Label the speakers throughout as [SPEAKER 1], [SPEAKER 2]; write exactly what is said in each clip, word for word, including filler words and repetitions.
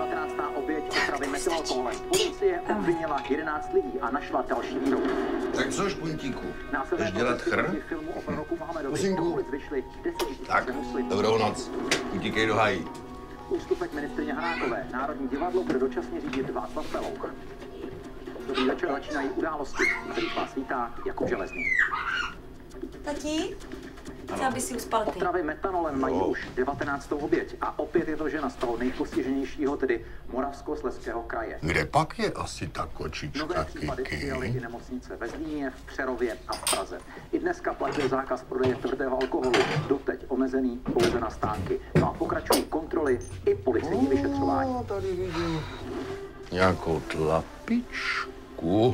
[SPEAKER 1] devatenáctá oběť otravy metylalkoholem. Policie obvinila jedenáct lidí a našla další výrok.
[SPEAKER 2] Tak co, Špuntíku? Jdeš dělat chr? Pusinku. Tak, dobrou noc. Utíkej do hájí.
[SPEAKER 1] Ústupek ministryně Hanákové. Národní divadlo bude dočasně řídit Václav Pelouk. Dobrý večer, začínají události, kterých vás vítá Jakub Železný.
[SPEAKER 3] Tati, chtěla by si uspal ty.
[SPEAKER 1] Otravy metanolem mají už devatenáctou oběť a opět je to žena z toho nejpostiženějšího, tedy Moravskoslezského kraje.
[SPEAKER 2] Kde pak je asi ta kočička,
[SPEAKER 1] Nové případy přijaly i nemocnice ve Zlíně, v Přerově a v Praze. I dneska platil zákaz prodeje tvrdého alkoholu, doteď omezený pouze na stánky. No a pokračují kontroly i policejní vyšetřování.
[SPEAKER 2] No, tady vidím nějakou tlapičku.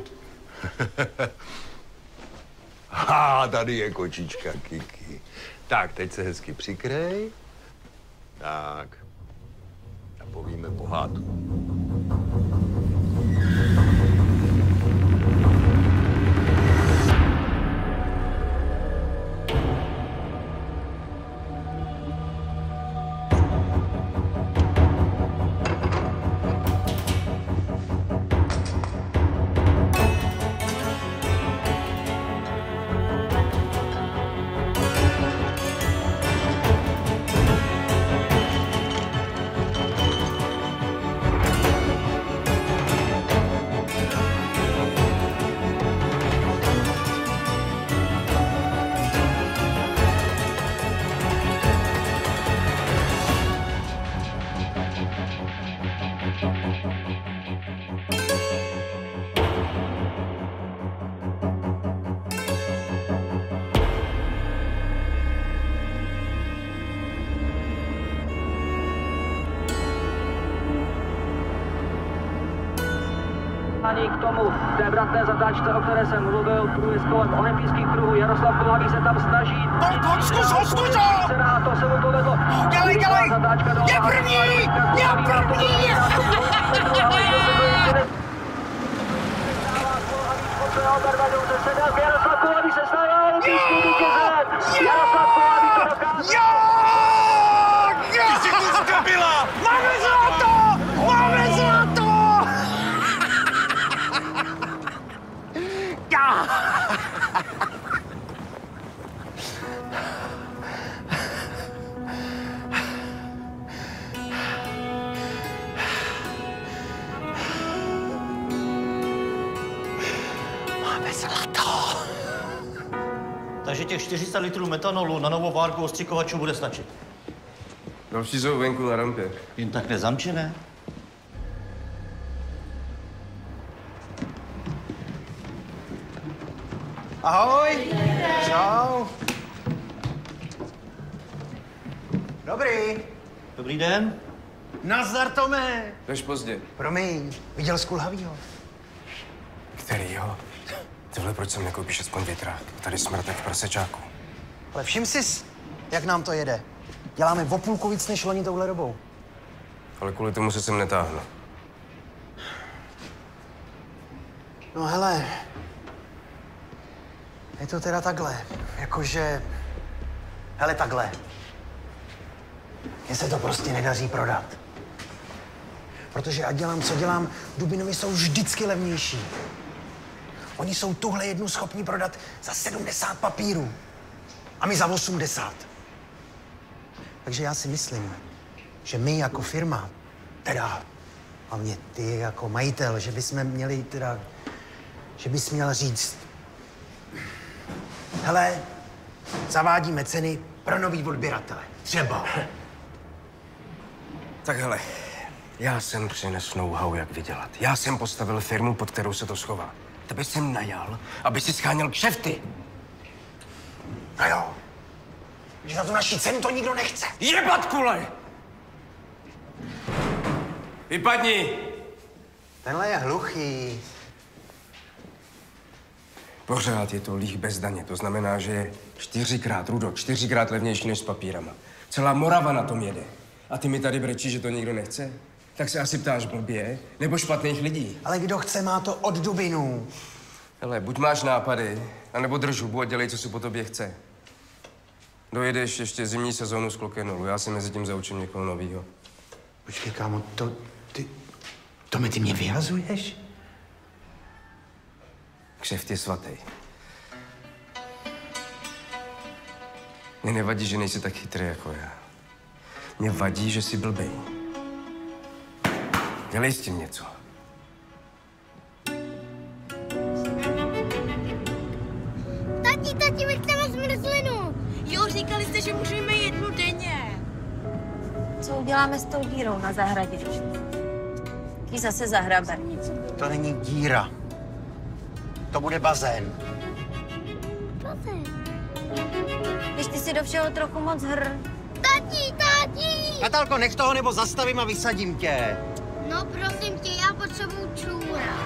[SPEAKER 2] Ha, tady je kočička Kiki. Tak, teď se hezky přikrej. Tak. A povíme pohádku.
[SPEAKER 1] K tomu té vratné zatáčce, o které jsem mluvil, průjezd kolem olympijských kruhů. Jaroslav Kulhavý se tam snaží.
[SPEAKER 4] Pojď, zkus ho, zkus ho!
[SPEAKER 1] To se mu povedlo.
[SPEAKER 4] Dělej, dělej! Je první! Je první!
[SPEAKER 1] Jaroslav Kulhavý se stává olympijským vítězem! Jaroslav Kulhavý to dokázal!
[SPEAKER 4] Jo! Ty jsi tu zdobila! Máme zlato! Máme zlato! Já! Máme zlato!
[SPEAKER 5] Takže těch čtyři sta litrů metanolu na novou várku ostřikovačů bude stačit.
[SPEAKER 6] Další jsou venku na rampě.
[SPEAKER 5] Jen tak nezamčené?
[SPEAKER 4] Ahoj! Čau! Dobrý.
[SPEAKER 5] Dobrý den.
[SPEAKER 4] Nazdar, Tome!
[SPEAKER 6] Jdeš pozdě.
[SPEAKER 4] Promiň, viděl jsi Kulhavýho?
[SPEAKER 6] Kterýho? Tyhle, proč sem nekoupíš aspoň větrák? Tady smrt jak v prasečáku.
[SPEAKER 4] Ale všim sis, jak nám to jede. Děláme o půlku víc než loni touhle dobou.
[SPEAKER 6] Ale kvůli tomu se sem netáhnu.
[SPEAKER 4] No hele, je to teda takhle, jakože, hele takhle. Mně se to prostě nedaří prodat. Protože ať dělám, co dělám, Dubinovi jsou vždycky levnější. Oni jsou tuhle jednu schopni prodat za sedmdesát papírů. A my za osmdesát. Takže já si myslím, že my jako firma, teda hlavně ty jako majitel, že bychom měli teda, že bys měl říct, hele, zavádíme ceny pro nový odběratele. Třeba.
[SPEAKER 6] Tak hele, já jsem přines know-how, jak vydělat. Já jsem postavil firmu, pod kterou se to schová. Tebe jsem najal, aby si scháněl kšefty.
[SPEAKER 4] No jo, že za tu naši cenu to nikdo nechce.
[SPEAKER 6] Jebat kule! Vypadni!
[SPEAKER 4] Tenhle je hluchý.
[SPEAKER 6] Pořád je to líh bez daně. To znamená, že je čtyřikrát, Rudo, čtyřikrát levnější než s papírama. Celá Morava na tom jede. A ty mi tady brečíš, že to nikdo nechce? Tak se asi ptáš blbě, nebo špatných lidí.
[SPEAKER 4] Ale kdo chce, má to od Dubinů.
[SPEAKER 6] Hele, buď máš nápady, anebo drž hubu a dělej, co si po tobě chce. Dojedeš ještě zimní sezónu z Klokenolu. Já si mezi tím zaučím někoho novýho.
[SPEAKER 4] Počkej, kámo, to, Ty, to mi ty mě vyhazuješ?
[SPEAKER 6] Kšeft je svatý. Mně nevadí, že nejsi tak chytrý jako já. Mně vadí, že jsi blbej. Dělej s tím něco.
[SPEAKER 7] Tati, tati, my chceme zmrzlinu.
[SPEAKER 3] Jo, říkali jste, že můžeme jednu denně.
[SPEAKER 8] Co uděláme s tou dírou na zahradě? Ji zase zahrabe.
[SPEAKER 4] To není díra. To bude bazén.
[SPEAKER 7] Bazén.
[SPEAKER 8] Když ty si do všeho trochu moc hr.
[SPEAKER 7] Tati, tati!
[SPEAKER 4] Natálko, nech toho, nebo zastavím a vysadím tě.
[SPEAKER 7] No prosím tě, já potřebuju čůra.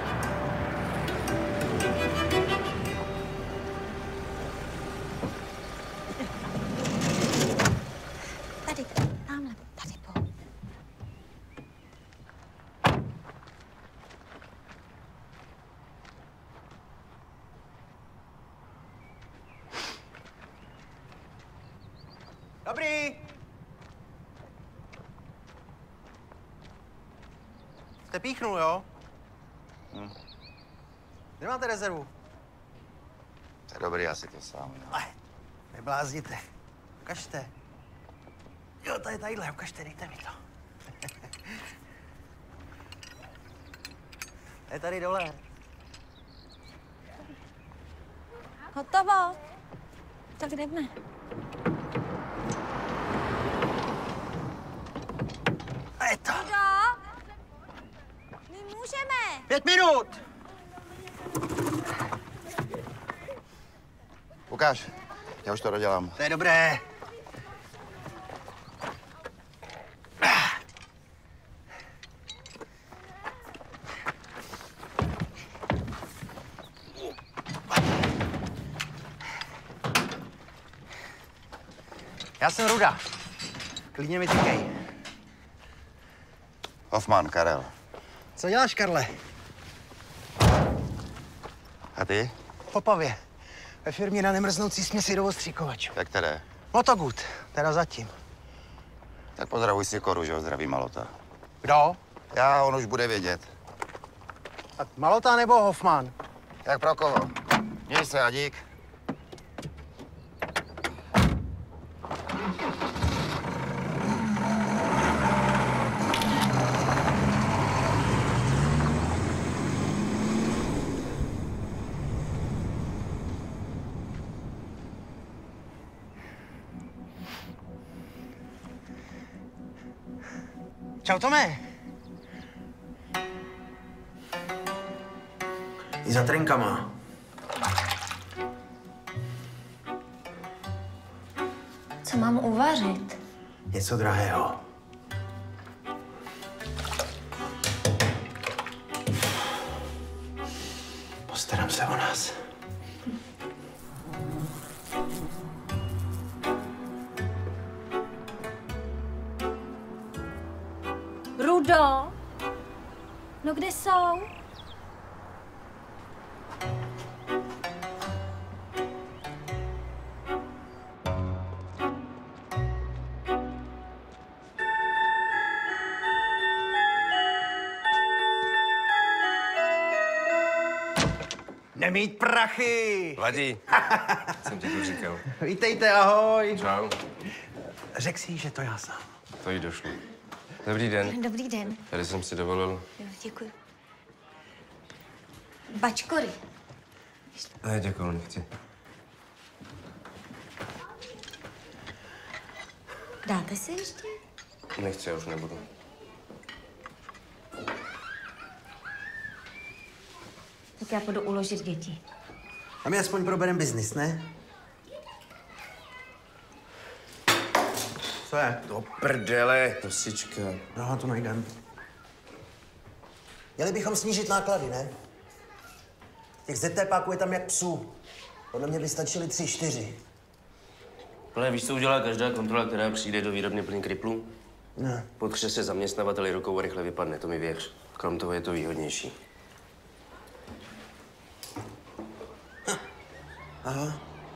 [SPEAKER 8] Tady, tamhle, tady po.
[SPEAKER 4] Dobrý. Jste píchnul, jo?
[SPEAKER 2] Hm.
[SPEAKER 4] Kde máte rezervu?
[SPEAKER 2] To je dobrý, asi to sám.
[SPEAKER 4] Ne, neblázníte. Ukažte. Jo, to je tadyhle, ukažte, dejte mi to. Je tady dole.
[SPEAKER 8] Hotovo. Tak jdeme.
[SPEAKER 4] A je to.
[SPEAKER 8] Kdo? My můžeme.
[SPEAKER 4] Pět minut!
[SPEAKER 2] Ukáž, já už to dodělám.
[SPEAKER 4] To je dobré. Já jsem Ruda. Klidně mi tykej.
[SPEAKER 2] Hoffman, Karel.
[SPEAKER 4] Co děláš, Karle?
[SPEAKER 2] A ty?
[SPEAKER 4] V Opavě. Ve firmě na nemrznoucí směsi do ostříkovačů.
[SPEAKER 2] Jak tedy?
[SPEAKER 4] Motogut, teda zatím.
[SPEAKER 2] Tak pozdravuj si Koru, že ho zdraví Malota.
[SPEAKER 4] Kdo?
[SPEAKER 2] Já, on už bude vědět.
[SPEAKER 4] Tak Malota nebo Hoffman?
[SPEAKER 2] Jak pro koho? Měj se, Adík.
[SPEAKER 4] Čau, Tome. I za trenkama.
[SPEAKER 8] Co mám uvařit?
[SPEAKER 4] Něco drahého. Postarám se o nás.
[SPEAKER 8] Rudo? No kde jsou?
[SPEAKER 4] Nemít prachy!
[SPEAKER 6] Vadí. Jsem ti to říkal.
[SPEAKER 4] Vítejte, ahoj.
[SPEAKER 6] Čau.
[SPEAKER 4] Řek si, že to já sám.
[SPEAKER 6] To jí došlo. Dobrý den.
[SPEAKER 8] Dobrý den.
[SPEAKER 6] Tady jsem si dovolil.
[SPEAKER 8] Jo, děkuji. Bačkory.
[SPEAKER 6] Ne, děkuji, nechci.
[SPEAKER 8] Dáte si ještě?
[SPEAKER 6] Nechci, já už nebudu.
[SPEAKER 8] Tak já půjdu uložit děti.
[SPEAKER 4] A my aspoň probereme biznis, ne? Co je?
[SPEAKER 6] Do prdele. Kosička.
[SPEAKER 4] No, to najdem. Měli bychom snížit náklady, ne? Těch zetépáků je tam jak psů. Podle mě by stačily tři, čtyři.
[SPEAKER 6] Ale víš, co udělá každá kontrola, která přijde do výrobny plný kriplů?
[SPEAKER 4] Ne.
[SPEAKER 6] Potře se zaměstnavateli rukou a rychle vypadne, to mi věř. Krom toho je to výhodnější.
[SPEAKER 4] Aha.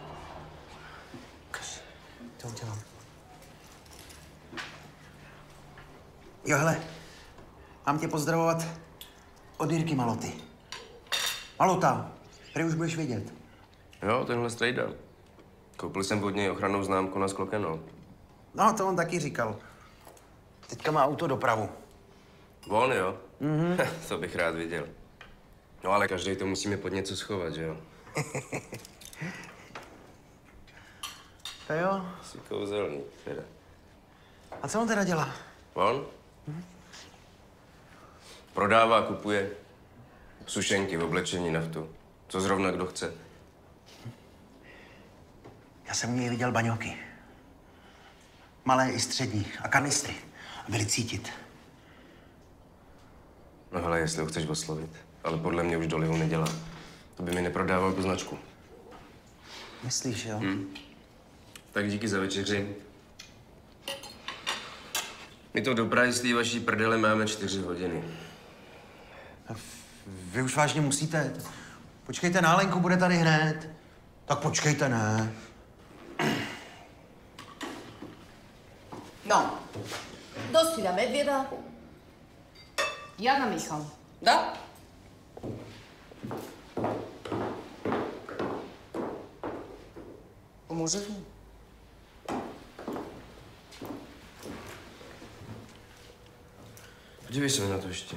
[SPEAKER 4] To udělám. Jo, hele. Mám tě pozdravovat od Jirky Maloty. Malota, tady už budeš vědět.
[SPEAKER 6] Jo, tenhle strejda. Koupil jsem od něj ochrannou známku na sklokenou.
[SPEAKER 4] No, to on taky říkal. Teďka má autodopravu.
[SPEAKER 6] On, jo? Mhm. To bych rád viděl. No ale každý to musíme pod něco schovat, že jo?
[SPEAKER 4] To jo.
[SPEAKER 6] Jsi kouzelný, teda.
[SPEAKER 4] A co on teda dělá?
[SPEAKER 6] On? Mhm. Prodává, kupuje sušenky, oblečení, naftu. Co zrovna kdo chce.
[SPEAKER 4] Já jsem u něj viděl baňoky. Malé i střední. A kanistry. A byly cítit.
[SPEAKER 6] No hele, jestli ho chceš oslovit. Ale podle mě už dolihu nedělá. To by mi neprodával tu značku.
[SPEAKER 4] Myslíš, jo?
[SPEAKER 6] Hm. Tak díky za večeři. My to do Prahy z té vaší prdele máme čtyři hodiny.
[SPEAKER 4] Vy už vážně musíte. Počkejte, nálenku bude tady hned. Tak počkejte, ne?
[SPEAKER 9] No, dosti na medvěda. Já na Michal. Da? Pomůže?
[SPEAKER 6] Podívej se mi na to ještě.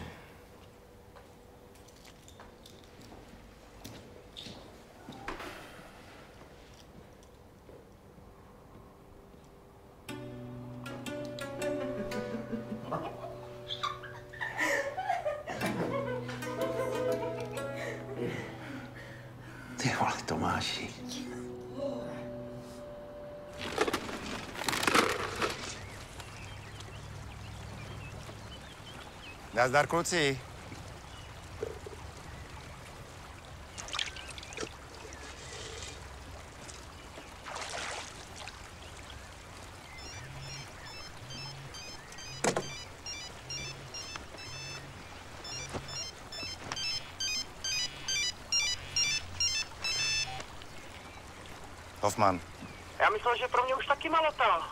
[SPEAKER 4] Ty vole, Tomáši.
[SPEAKER 10] Nazdar, kluci. Hoffman.
[SPEAKER 11] Já myslel, že pro mě už taky Malota.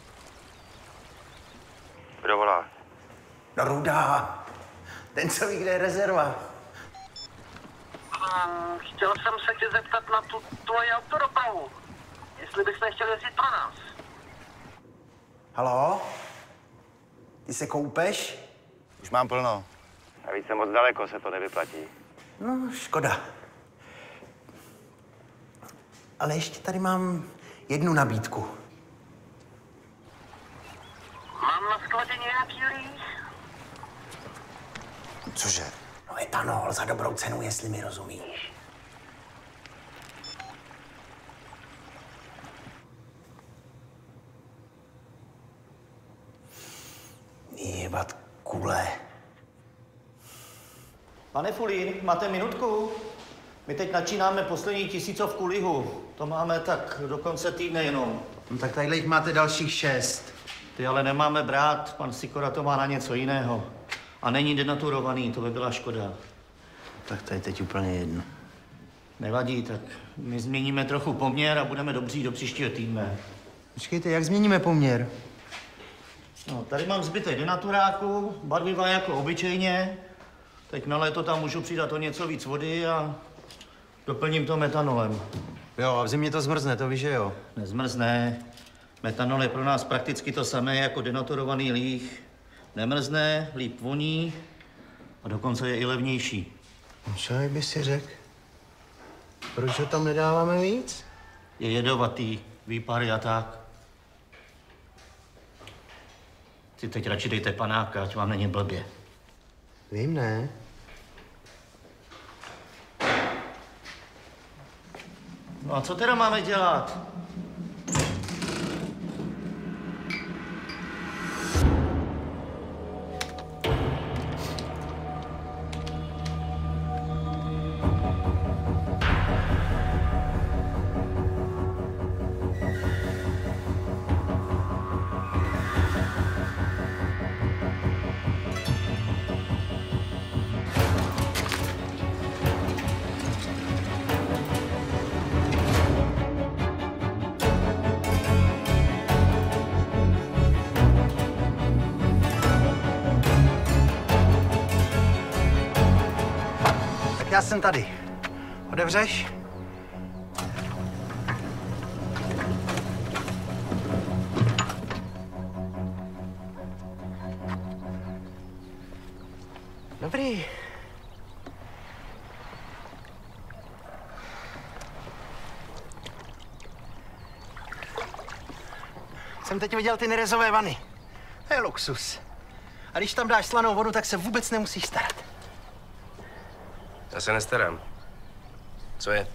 [SPEAKER 10] Kdo volá?
[SPEAKER 4] No Ruda. Ten, co ví, kde je rezerva.
[SPEAKER 11] Um, chtěl jsem se tě zeptat na tu tvoji autodopravu. Jestli bys nechtěl jezdit pro nás.
[SPEAKER 4] Haló? Ty se koupeš?
[SPEAKER 10] Už mám plno. A více moc daleko se to nevyplatí.
[SPEAKER 4] No, škoda. Ale ještě tady mám jednu nabídku.
[SPEAKER 11] Mám na skladě nějaký líh?
[SPEAKER 10] Cože?
[SPEAKER 4] No etanol za dobrou cenu, jestli mi rozumíš. Jebat kule.
[SPEAKER 5] Pane Fulín, máte minutku? My teď načínáme poslední tisícovku lihu. To máme tak do konce týdne jenom.
[SPEAKER 4] No tak tadyhle jich máte dalších šest.
[SPEAKER 5] Ty ale nemáme brát, pan Sikora to má na něco jiného. A není denaturovaný, to by byla škoda.
[SPEAKER 4] Tak to je teď úplně jedno.
[SPEAKER 5] Nevadí, tak my změníme trochu poměr a budeme dobří do příštího týdne.
[SPEAKER 4] Počkejte, jak změníme poměr?
[SPEAKER 5] No, tady mám zbytek denaturáku, barviva jako obyčejně. Teď na léto tam můžu přidat o něco víc vody a doplním to metanolem.
[SPEAKER 4] Jo, a v zimě to zmrzne, to víš, že jo?
[SPEAKER 5] Nezmrzne. Metanol je pro nás prakticky to samé jako denaturovaný líh. Nemrzne, líp voní a dokonce je i levnější.
[SPEAKER 4] No co by si řekl? Proč ho tam nedáváme víc?
[SPEAKER 5] Je jedovatý, výpary a tak. Si teď radši dejte panáka, ať vám není blbě.
[SPEAKER 4] Vím, ne?
[SPEAKER 5] No a co teda máme dělat?
[SPEAKER 4] Já jsem tady. Otevřeš? Dobrý. Jsem teď viděl ty nerezové vany. To je luxus. A když tam dáš slanou vodu, tak se vůbec nemusíš starat.
[SPEAKER 6] Já se nestarám. Co je?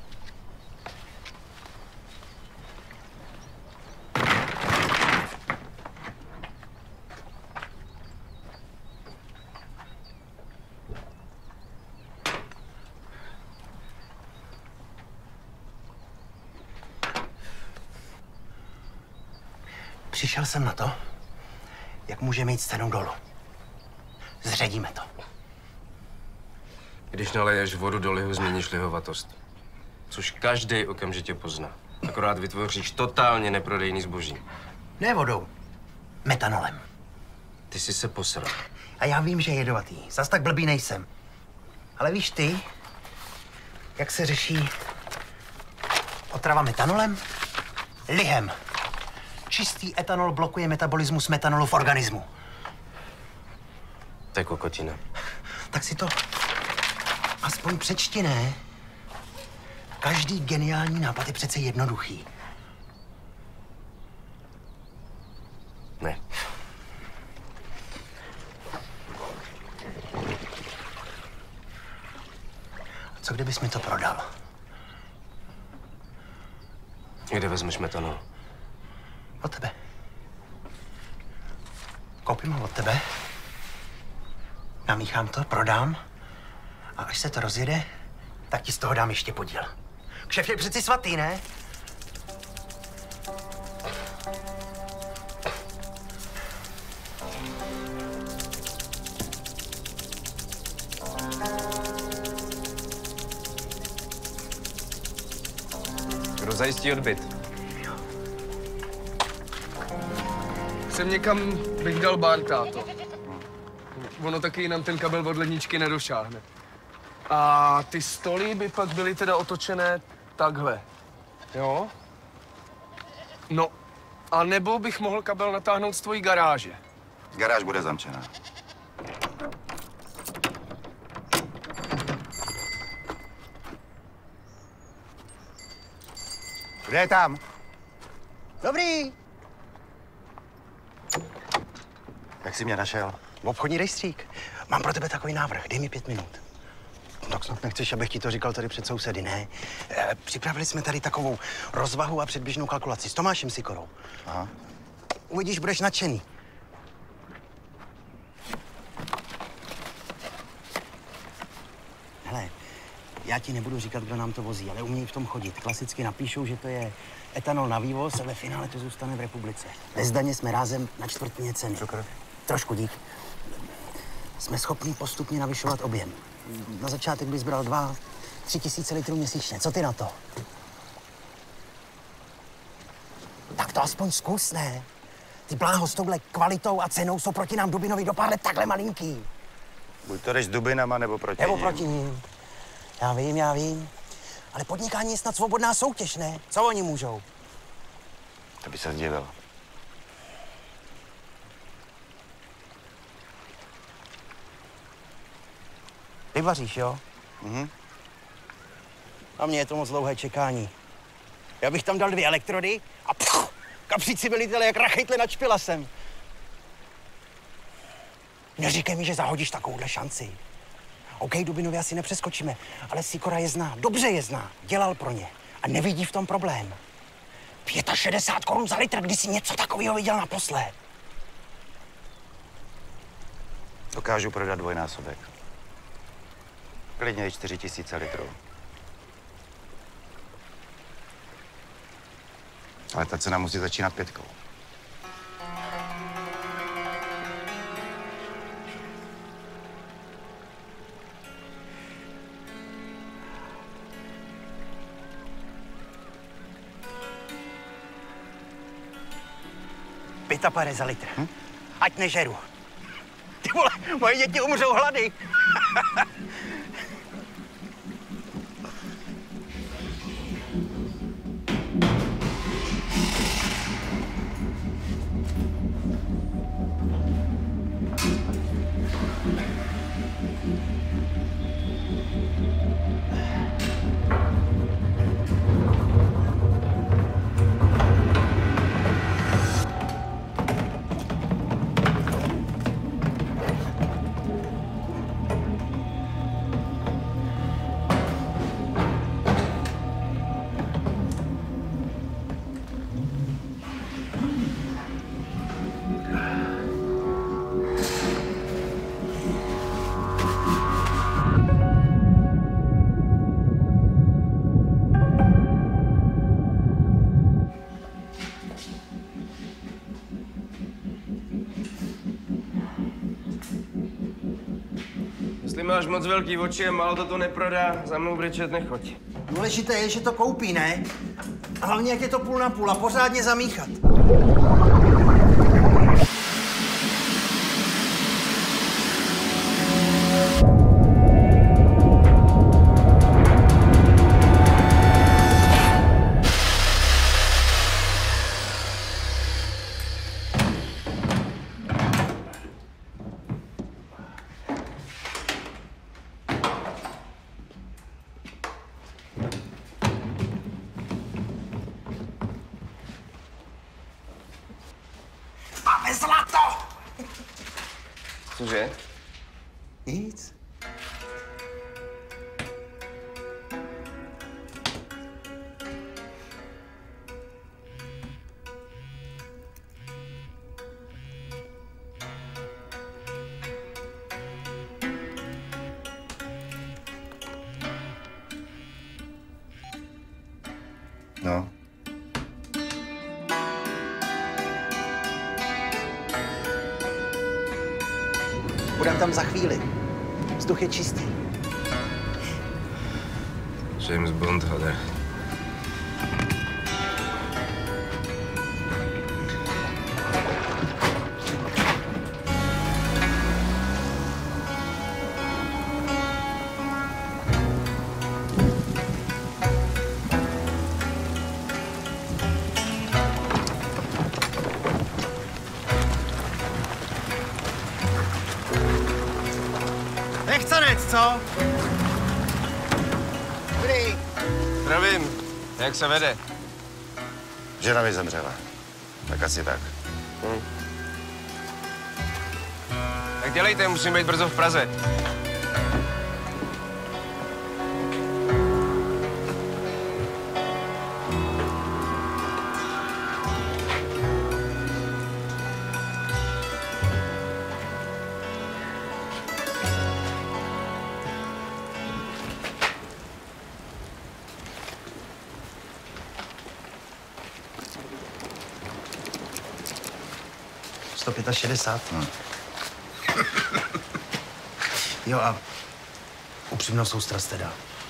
[SPEAKER 4] Přišel jsem na to, jak může mít cenu dolů. Zředíme to.
[SPEAKER 6] Když naleješ vodu do lihu, změníš lihovatost. Což každý okamžitě pozná. Akorát vytvoříš totálně neprodejný zboží.
[SPEAKER 4] Ne vodou. Metanolem.
[SPEAKER 6] Ty jsi se posral.
[SPEAKER 4] A já vím, že je jedovatý. Zas tak blbý nejsem. Ale víš ty, jak se řeší otrava metanolem? Lihem. Čistý etanol blokuje metabolismus metanolu v organismu.
[SPEAKER 6] To je kokotina.
[SPEAKER 4] Tak si to aspoň přečti, ne? Každý geniální nápad je přece jednoduchý.
[SPEAKER 6] Ne.
[SPEAKER 4] A co kdybys mi to prodal?
[SPEAKER 6] Kde vezmeš metanol?
[SPEAKER 4] Od tebe. Koupím ho od tebe, namíchám to, prodám a až se to rozjede, tak ti z toho dám ještě podíl. Kšeft je přeci svatý, ne?
[SPEAKER 6] Kdo zajistí odbyt?
[SPEAKER 12] Jsem někam bych dal bar, táto. Ono taky nám ten kabel od ledničky nedošáhne. A ty stoly by pak byly teda otočené takhle. Jo? No, a nebo bych mohl kabel natáhnout z tvojí garáže.
[SPEAKER 10] Garáž bude zamčená.
[SPEAKER 4] Kdo je tam? Dobrý.
[SPEAKER 10] Jak jsi mě našel?
[SPEAKER 4] Obchodní rejstřík. Mám pro tebe takový návrh. Dej mi pět minut. Tak snad nechceš, abych ti to říkal tady před sousedy, ne? E, připravili jsme tady takovou rozvahu a předběžnou kalkulaci s Tomášem Sikorou.
[SPEAKER 10] Aha.
[SPEAKER 4] Uvidíš, budeš nadšený. Hele, já ti nebudu říkat, kdo nám to vozí, ale umějí v tom chodit. Klasicky napíšou, že to je etanol na vývoz a ve finále to zůstane v republice. Bez daně jsme rázem na čtvrtině ceny.
[SPEAKER 10] Cukr.
[SPEAKER 4] Trošku dík. Jsme schopni postupně navyšovat objem. Na začátek bys bral dva, tři tisíce litrů měsíčně. Co ty na to? Tak to aspoň zkus, ne? Ty bláho s touhle kvalitou a cenou jsou proti nám Dubinovi do pár let takhle malinký.
[SPEAKER 10] Buď to jdeš s Dubinama, nebo proti
[SPEAKER 4] Nebo
[SPEAKER 10] nim.
[SPEAKER 4] proti ním. Já vím, já vím. Ale podnikání je snad svobodná soutěž, ne? Co oni můžou?
[SPEAKER 10] To by se zdivil.
[SPEAKER 4] Vyvaříš, jo?
[SPEAKER 10] Mhm.
[SPEAKER 4] A mně je to moc dlouhé čekání. Já bych tam dal dvě elektrody a pff, kapříci vylíteli jak rachejtle nad špilasem. Neříkej mi, že zahodíš takovouhle šanci. OK, Dubinovi asi nepřeskočíme, ale Sikora je zná, dobře je zná, dělal pro ně a nevidí v tom problém. šedesát pět korun za litr, když jsi něco takového viděl naposled.
[SPEAKER 10] Dokážu prodat dvojnásobek. Klidně i čtyři tisíce litrů. Ale ta cena musí začínat pětkou.
[SPEAKER 4] Pět a pár za litr. Hm? Ať nežeru. Ty vole, moje děti umřou hlady.
[SPEAKER 6] Jestli máš moc velký oči a málo to to neprodá, za mnou brečet nechoď.
[SPEAKER 4] Důležité je, že to koupí, ne? A hlavně, jak je to půl na půl a pořádně zamíchat.
[SPEAKER 6] Cože?
[SPEAKER 4] Nic.
[SPEAKER 10] No.
[SPEAKER 4] Budem tam za chvíli. Vzduch je čistý.
[SPEAKER 6] James Bond, hade.
[SPEAKER 4] Nechcanec, co? Dobrý.
[SPEAKER 6] Zdravím. Jak se vede?
[SPEAKER 10] Žena mi zemřela. Tak asi tak.
[SPEAKER 6] Hm. Tak dělejte, musím být brzo v Praze.
[SPEAKER 4] sto šedesát pět. Hmm. Jo a upřímnou soustrast teda.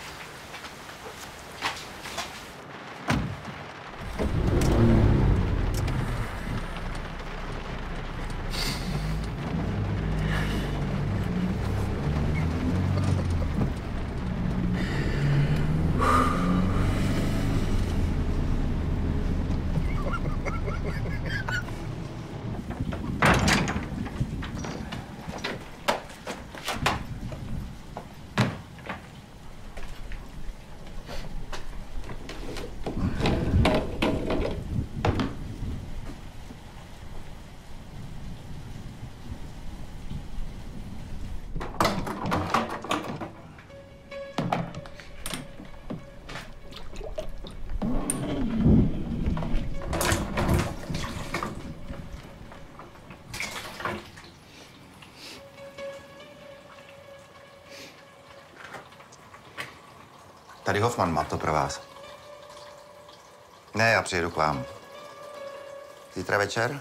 [SPEAKER 10] Tady Hoffman má to pro vás. Ne, já přijedu k vám. Zítra večer?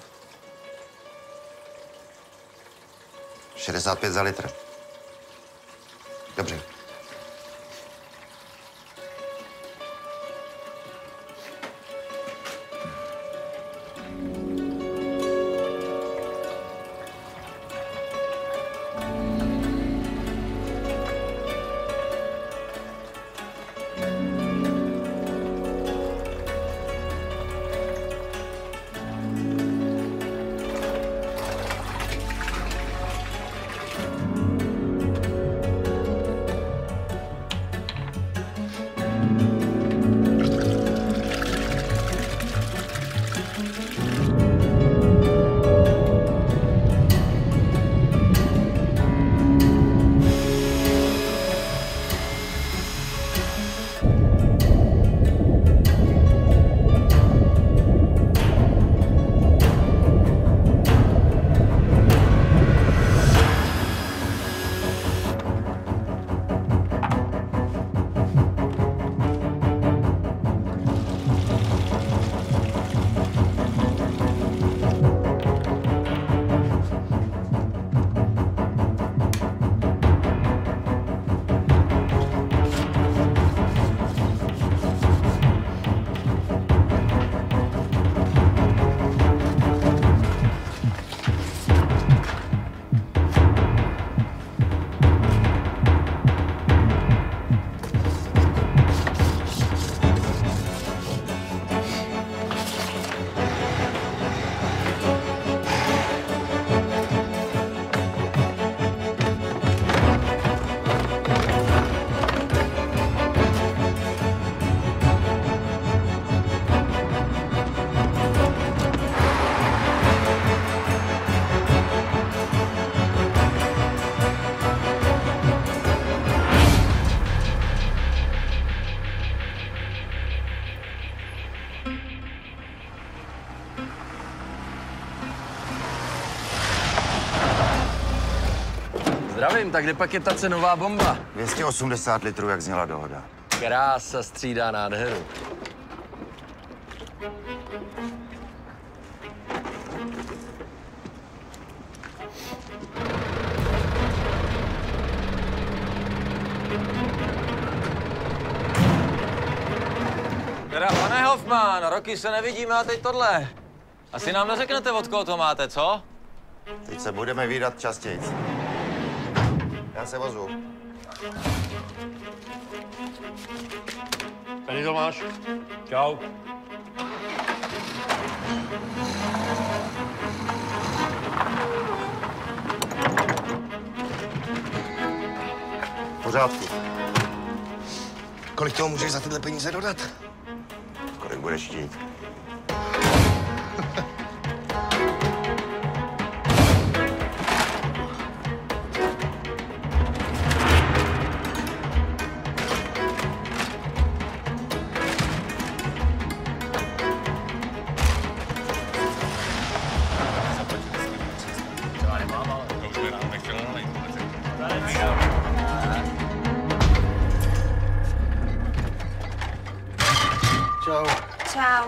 [SPEAKER 10] šedesát pět za litr. Dobře.
[SPEAKER 13] Zdravím, tak kde pak je ta cenová bomba?
[SPEAKER 10] dvě stě osmdesát litrů, jak zněla dohoda.
[SPEAKER 13] Krása střídá nádheru.
[SPEAKER 14] Teda, pane Hoffman, roky se nevidíme a teď tohle. Asi nám neřeknete, od koho to máte, co?
[SPEAKER 10] Teď se budeme vídat častěji. Já se vozu.
[SPEAKER 13] Tady Tomáš. Čau.
[SPEAKER 10] V pořádku.
[SPEAKER 2] Kolik toho můžeš za tyhle peníze dodat?
[SPEAKER 10] Kolik budeš chtít?
[SPEAKER 2] Čau.
[SPEAKER 8] Čau.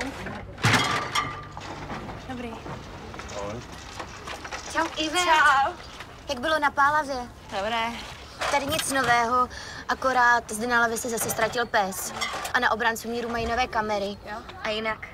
[SPEAKER 8] Dobrý.
[SPEAKER 7] Čau, Ive.
[SPEAKER 8] Čau.
[SPEAKER 7] Jak bylo na Pálavě?
[SPEAKER 8] Dobré.
[SPEAKER 7] Tady nic nového, akorát zde na lavě se zase ztratil pes. A na obráncu míru mají nové kamery.
[SPEAKER 8] Jo?
[SPEAKER 7] A jinak.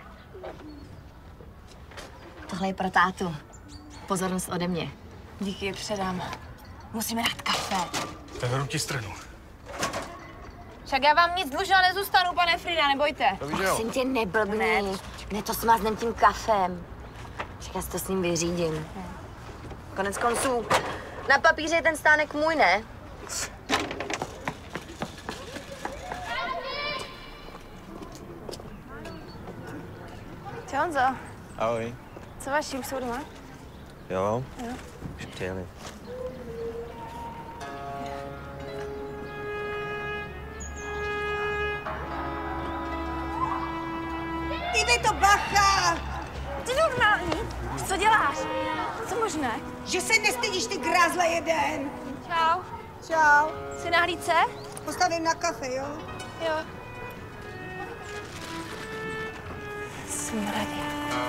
[SPEAKER 7] Tohle je pro tátu. Pozornost ode mě.
[SPEAKER 8] Díky, předám. Musíme dát kafe.
[SPEAKER 2] Tak ti stranu.
[SPEAKER 8] Však já vám nic dlužná nezůstanu, pane Frida, nebojte.
[SPEAKER 7] Prosím tě, neblbni. Ne, ne to smáznem tím kafem. Však já si to s ním vyřídím. Konec konců, na papíře je ten stánek můj, ne?
[SPEAKER 8] Čau, Honzo.
[SPEAKER 14] Ahoj.
[SPEAKER 8] Co vaši, už jsou doma?
[SPEAKER 14] Jo?
[SPEAKER 8] Jo.
[SPEAKER 14] Už přijeli.
[SPEAKER 15] Dívej to, bacha!
[SPEAKER 8] Ty normální? Co děláš? Co možné?
[SPEAKER 15] Že se nestydíš, ty grázle jeden!
[SPEAKER 8] Čau.
[SPEAKER 15] Čau.
[SPEAKER 8] Jsi na hlídce?
[SPEAKER 15] Postavím na kafe, jo?
[SPEAKER 8] Jo. Smradě.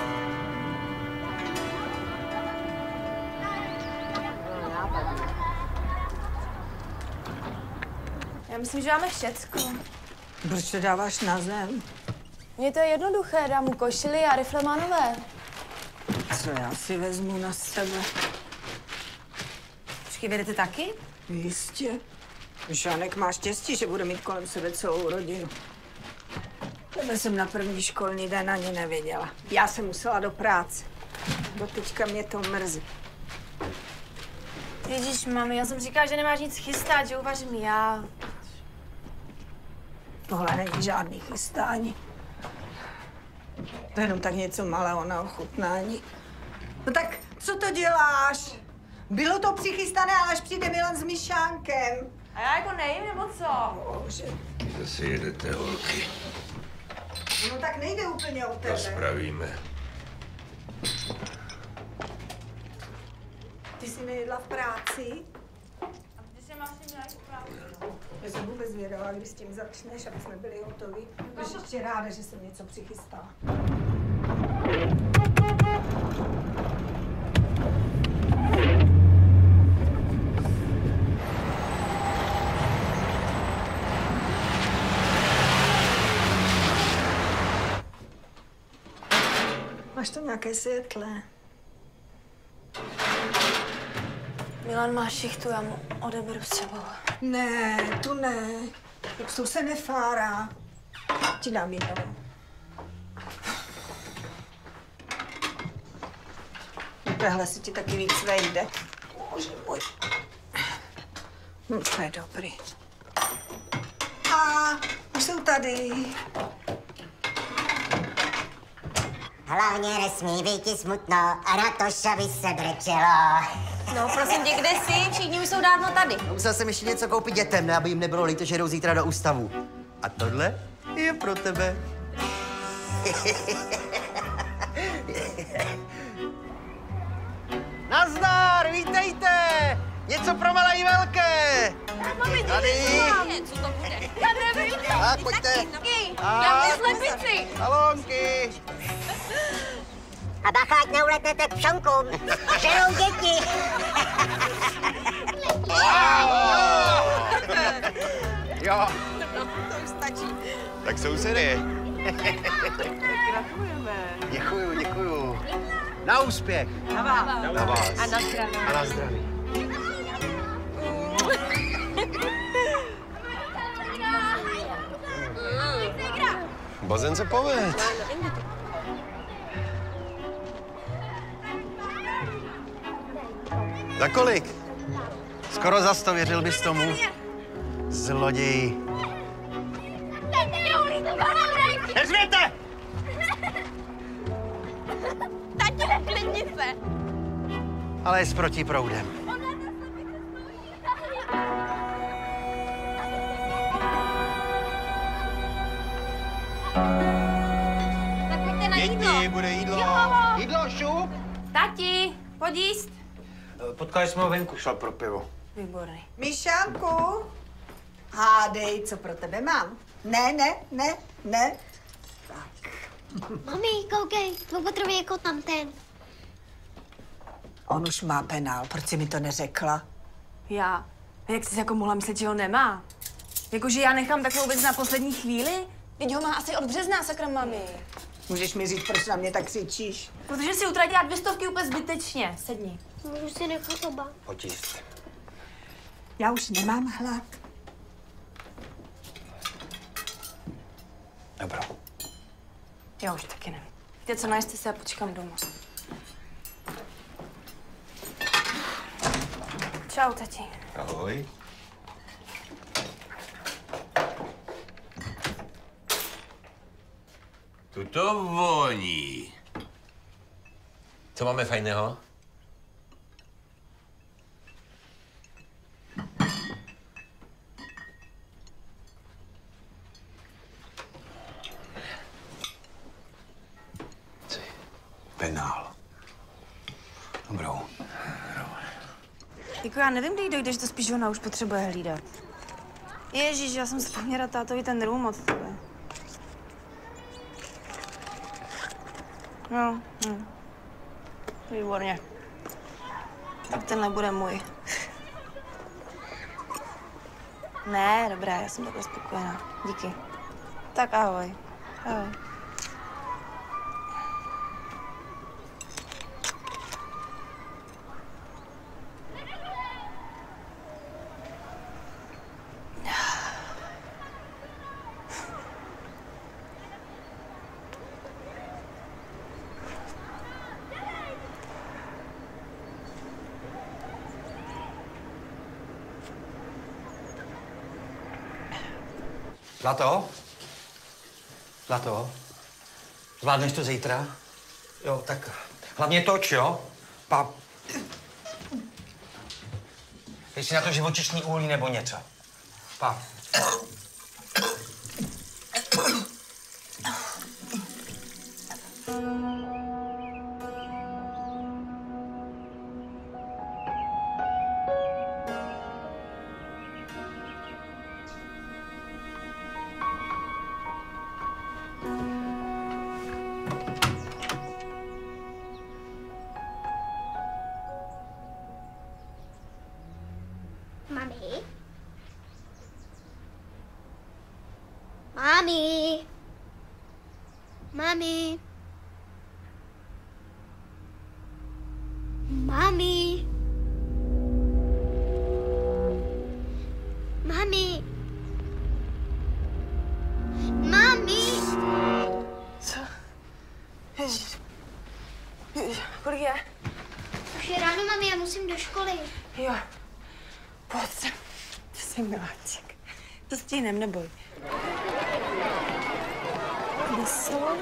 [SPEAKER 8] Já myslím, že máme všecko.
[SPEAKER 15] Proč to dáváš na zem?
[SPEAKER 8] Mně to je jednoduché, dám mu košily a rifle má nové.
[SPEAKER 15] Co já si vezmu na sebe?
[SPEAKER 8] Počkej, vedete taky?
[SPEAKER 15] Jistě. Žánek má štěstí, že bude mít kolem sebe celou rodinu. Tebe jsem na první školní den ani neviděla. Já jsem musela do práce. Do teďka mě to mrzí.
[SPEAKER 8] Ježíš, mami, já jsem říkala, že nemáš nic chystat, že uvařím já.
[SPEAKER 15] Tohle není žádný chystání. To je jenom tak něco malého na ochutnání. No tak, co to děláš? Bylo to přichystané, ale až přijde Milan s Myšánkem.
[SPEAKER 8] A já jako nejím, nebo co?
[SPEAKER 15] Bože.
[SPEAKER 2] Zase jedete, holky.
[SPEAKER 15] No tak nejde úplně o
[SPEAKER 2] To
[SPEAKER 15] tebe.
[SPEAKER 2] spravíme.
[SPEAKER 15] Ty jsi nejedla v práci?
[SPEAKER 8] A ty se máš tím dělat v práci?
[SPEAKER 15] Já jsem vůbec zvědavá, kdy s tím začneš, aby jsme byli hotoví. Protože ještě ráda, že jsem něco přichystala. Máš to nějaké světlé?
[SPEAKER 8] Milan má šichtu, já mu odeberu s sebou.
[SPEAKER 15] Ne, tu ne. To se nefárá. Ti dám jinou. Tahle si ti taky víc vejde. Bože můj. Hm, to je dobrý. A už jsou tady.
[SPEAKER 16] Hlavně nesmí být smutno a na to šavi se brečelo.
[SPEAKER 8] No, prosím tě, kde jsi? Všichni už jsou dávno tady.
[SPEAKER 17] Musel jsem ještě něco koupit dětem, ne, aby jim nebylo líto, že jdou zítra do ústavu. A tohle je pro tebe.
[SPEAKER 18] Nazdar, vítejte! Něco pro malé i velké.
[SPEAKER 17] Tady.
[SPEAKER 3] Co to bude? Já nevím.
[SPEAKER 17] Tak, pojďte.
[SPEAKER 3] Já chci slepici.
[SPEAKER 17] Salonky.
[SPEAKER 16] A bacha, ať neuletnete k pšonkům. Žerou děti.
[SPEAKER 17] Jo.
[SPEAKER 15] To už stačí.
[SPEAKER 17] Tak sousedy.
[SPEAKER 15] Gratulujeme.
[SPEAKER 17] Děkuju, děkuju. Na úspěch.
[SPEAKER 15] Na vás.
[SPEAKER 17] Na vás.
[SPEAKER 3] A na zdraví.
[SPEAKER 17] A na zdraví. Bazén se poved. Za kolik? Skoro za sto, věřil bys tomu? Zloděj. Nezvěte!
[SPEAKER 3] Tati, neklidni se.
[SPEAKER 17] Ale je s protiproudem.
[SPEAKER 3] Tak pojďte na jídlo.
[SPEAKER 17] Děti, bude jídlo. Jídlo, šup.
[SPEAKER 3] Tati, pojď jíst.
[SPEAKER 4] Potkali jsme ho venku, šel pro pivo.
[SPEAKER 3] Výborný.
[SPEAKER 15] Míšánku, hádej, co pro tebe mám. Ne, ne, ne, ne.
[SPEAKER 18] Mami, koukej, dvoupatrový jako tam ten.
[SPEAKER 15] On už má penál, proč jsi mi to neřekla?
[SPEAKER 3] Já? Jak jsi jako mohla myslet, že ho nemá? Jakože já nechám takovou věc na poslední chvíli? Teď ho má asi od března, sakra mami.
[SPEAKER 15] Můžeš mi říct, proč na mě tak křičíš?
[SPEAKER 3] Protože si utratila dvě stovky úplně zbytečně. Sedni.
[SPEAKER 18] Můžu si nechat oba.
[SPEAKER 17] Očist.
[SPEAKER 15] Já už nemám hlad.
[SPEAKER 17] Dobro.
[SPEAKER 3] Já už taky ne. Víte co, najste se a počkám doma. Čau, tati.
[SPEAKER 17] Ahoj.
[SPEAKER 2] Tu to voní.
[SPEAKER 14] Co máme fajného?
[SPEAKER 4] Penál. Dobrou.
[SPEAKER 3] Jako já nevím, kdy dojdeš, to spíš ona už potřebuje hlídat. Ježíš, já jsem vzpomněla tátovi ten rum od tebe. No, hm. Výborně. Tak tenhle bude můj. Ne, dobré, já jsem takhle spokojená. Díky. Tak ahoj. Ahoj.
[SPEAKER 4] Zlato? Zlato? Zvládneš to zítra? Jo, tak hlavně toč, jo? Pa... Jestli na to živočišný uhlí nebo něco. Pa.
[SPEAKER 18] Mami? Mami? Mami? Mami? Mami? Mami?
[SPEAKER 3] Co? Ježiš. Ježiš, kolik je?
[SPEAKER 18] Už je ráno, mami, já musím do školy.
[SPEAKER 3] Jo. Pojď sem. Ty jsi miláček. To stihnem, neboj. Veselou.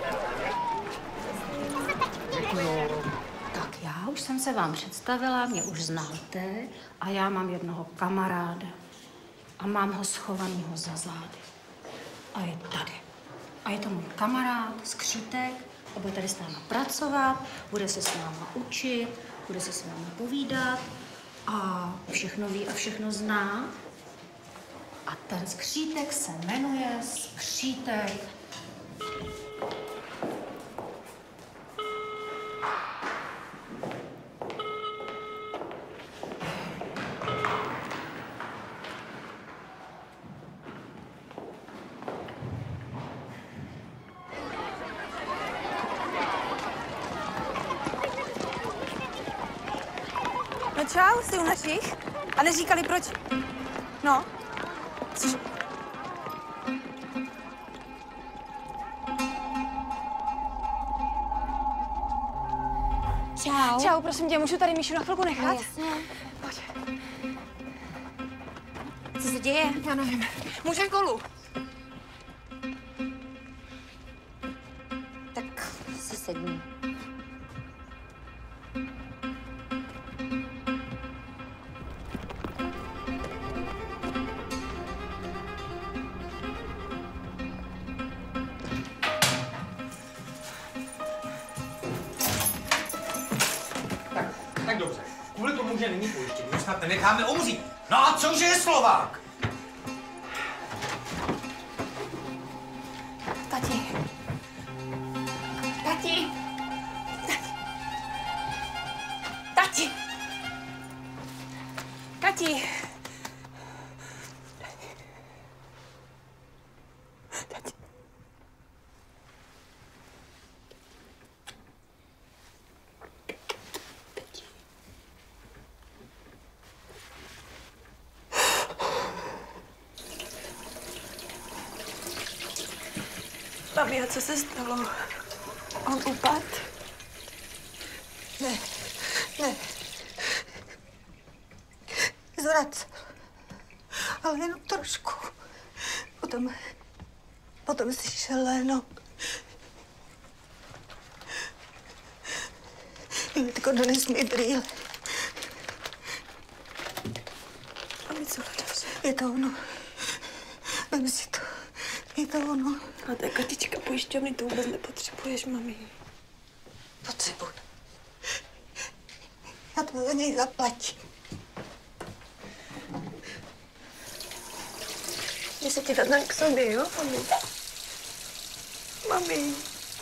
[SPEAKER 8] No, tak já už jsem se vám představila, mě už znáte a já mám jednoho kamaráda. A mám ho schovanýho za zády. A je tady. A je to můj kamarád, Skřítek, a bude tady s náma pracovat, bude se s náma učit, bude se s náma povídat a všechno ví a všechno zná. A ten skřítek se jmenuje skřítek.
[SPEAKER 3] No čau, jsi u našich? A neříkali proč? No. Což...
[SPEAKER 7] Čau.
[SPEAKER 3] Čau, prosím tě, můžu tady Míšu na chvilku nechat?
[SPEAKER 7] No, jasně.
[SPEAKER 3] Pojď.
[SPEAKER 7] Co se děje?
[SPEAKER 3] Já nevím. Můžeš kolu?
[SPEAKER 7] Tak si sedni.
[SPEAKER 4] Tak dobře. Kvůli tomu, že není pojištění, ho snad nenecháme umřít. No a cože je Slovák?
[SPEAKER 3] Tati. Tati. Tati. Tati. Tati. Mami, a co se stalo? On upadl?
[SPEAKER 15] Ne, ne. Zvracel. Ale jenom trošku. Potom, potom si šel lehnout. Jitko, dones mi brýle.
[SPEAKER 3] Mami, co hledáš?
[SPEAKER 15] Je to ono. Vem si to. Je to ono.
[SPEAKER 3] A ta kartička pojišťovny to vůbec nepotřebuješ, mami.
[SPEAKER 15] Potřebuji. Já to za něj zaplatím.
[SPEAKER 3] Když se ti vezmeme k sobě, jo, mami? Mami.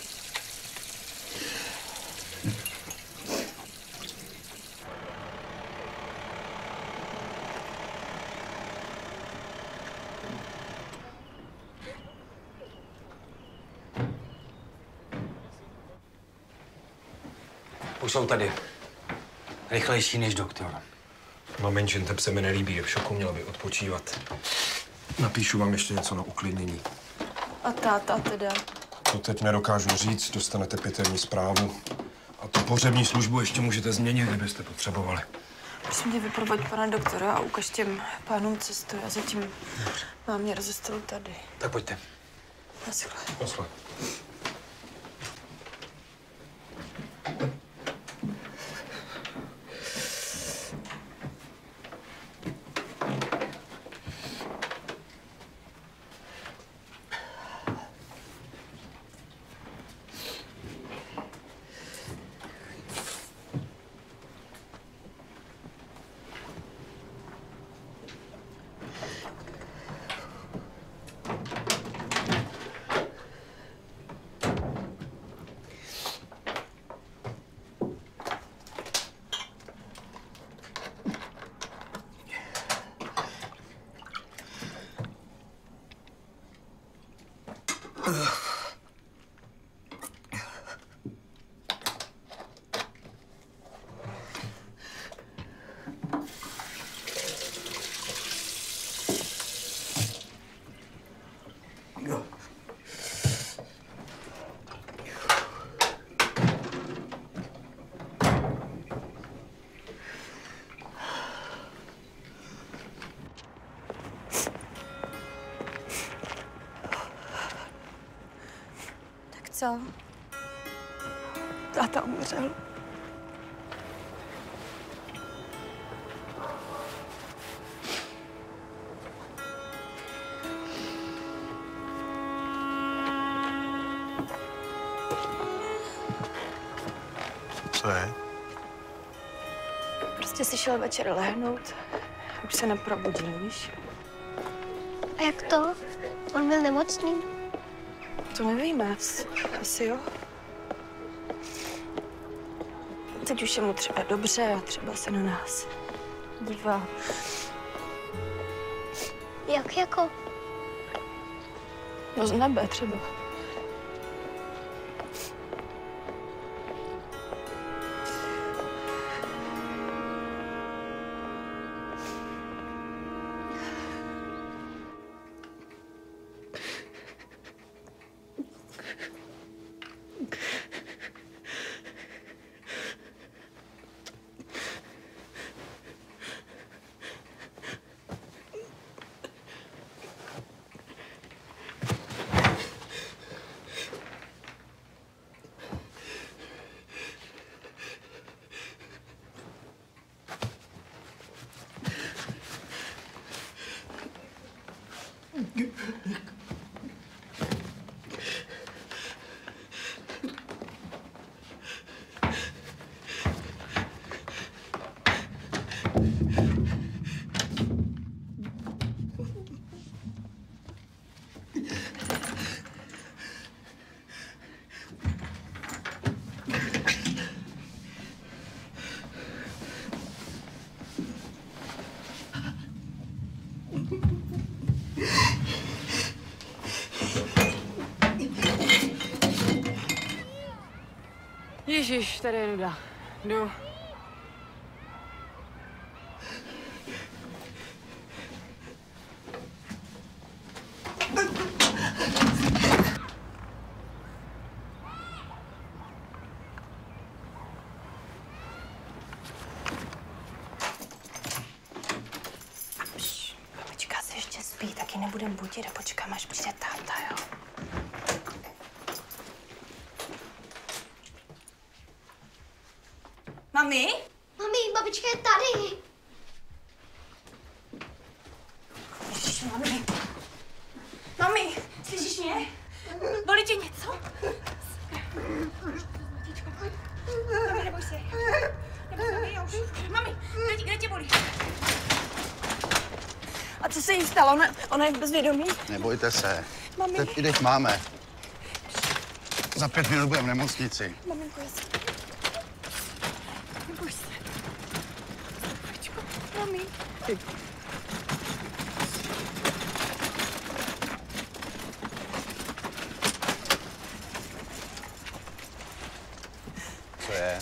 [SPEAKER 4] Už jsou tady. Rychlejší než doktor.
[SPEAKER 6] Maminčin tep se mi nelíbí, je v šoku, měla by odpočívat. Napíšu vám ještě něco na uklidnění.
[SPEAKER 3] A táta teda?
[SPEAKER 6] To teď nedokážu říct, dostanete pěterní zprávu. A tu pohřební službu ještě můžete změnit, kdybyste potřebovali.
[SPEAKER 3] Prosím tě, vyprovoď pana doktora a ukaž těm pánům cestu. Já zatím mám mě rozestavu tady.
[SPEAKER 4] Tak pojďte.
[SPEAKER 3] Naschle.
[SPEAKER 6] Naschle.
[SPEAKER 3] Co? Táta umřel.
[SPEAKER 6] Co je?
[SPEAKER 3] Prostě si šel večer lehnout. Už se neprobudil, víš?
[SPEAKER 18] A jak to? On byl nemocný?
[SPEAKER 3] To nevíme. Asi jo. Teď už je mu třeba dobře a třeba se na nás dívá.
[SPEAKER 18] Jak jako?
[SPEAKER 3] No z nebe třeba. Ježiš, tady je nuda. Jdu. Babička se ještě spí, taky nebudem budit a počkám, až přijde táta, jo? Mami?
[SPEAKER 18] Mami, babička je tady.
[SPEAKER 3] Ježiš, mami. Mami, slyšíš mě? Bolí tě něco? Mami, neboj se. Neboj se, já už. Mami, kde, kde tě bolí? A co se jí stalo? Ona, ona je v bezvědomí?
[SPEAKER 2] Nebojte se.
[SPEAKER 3] Mami.
[SPEAKER 2] Teď i teď máme. Za pět minut budeme v nemocnici.
[SPEAKER 3] Maminko, já se... Neboj se. Babičko, mami.
[SPEAKER 2] Co je?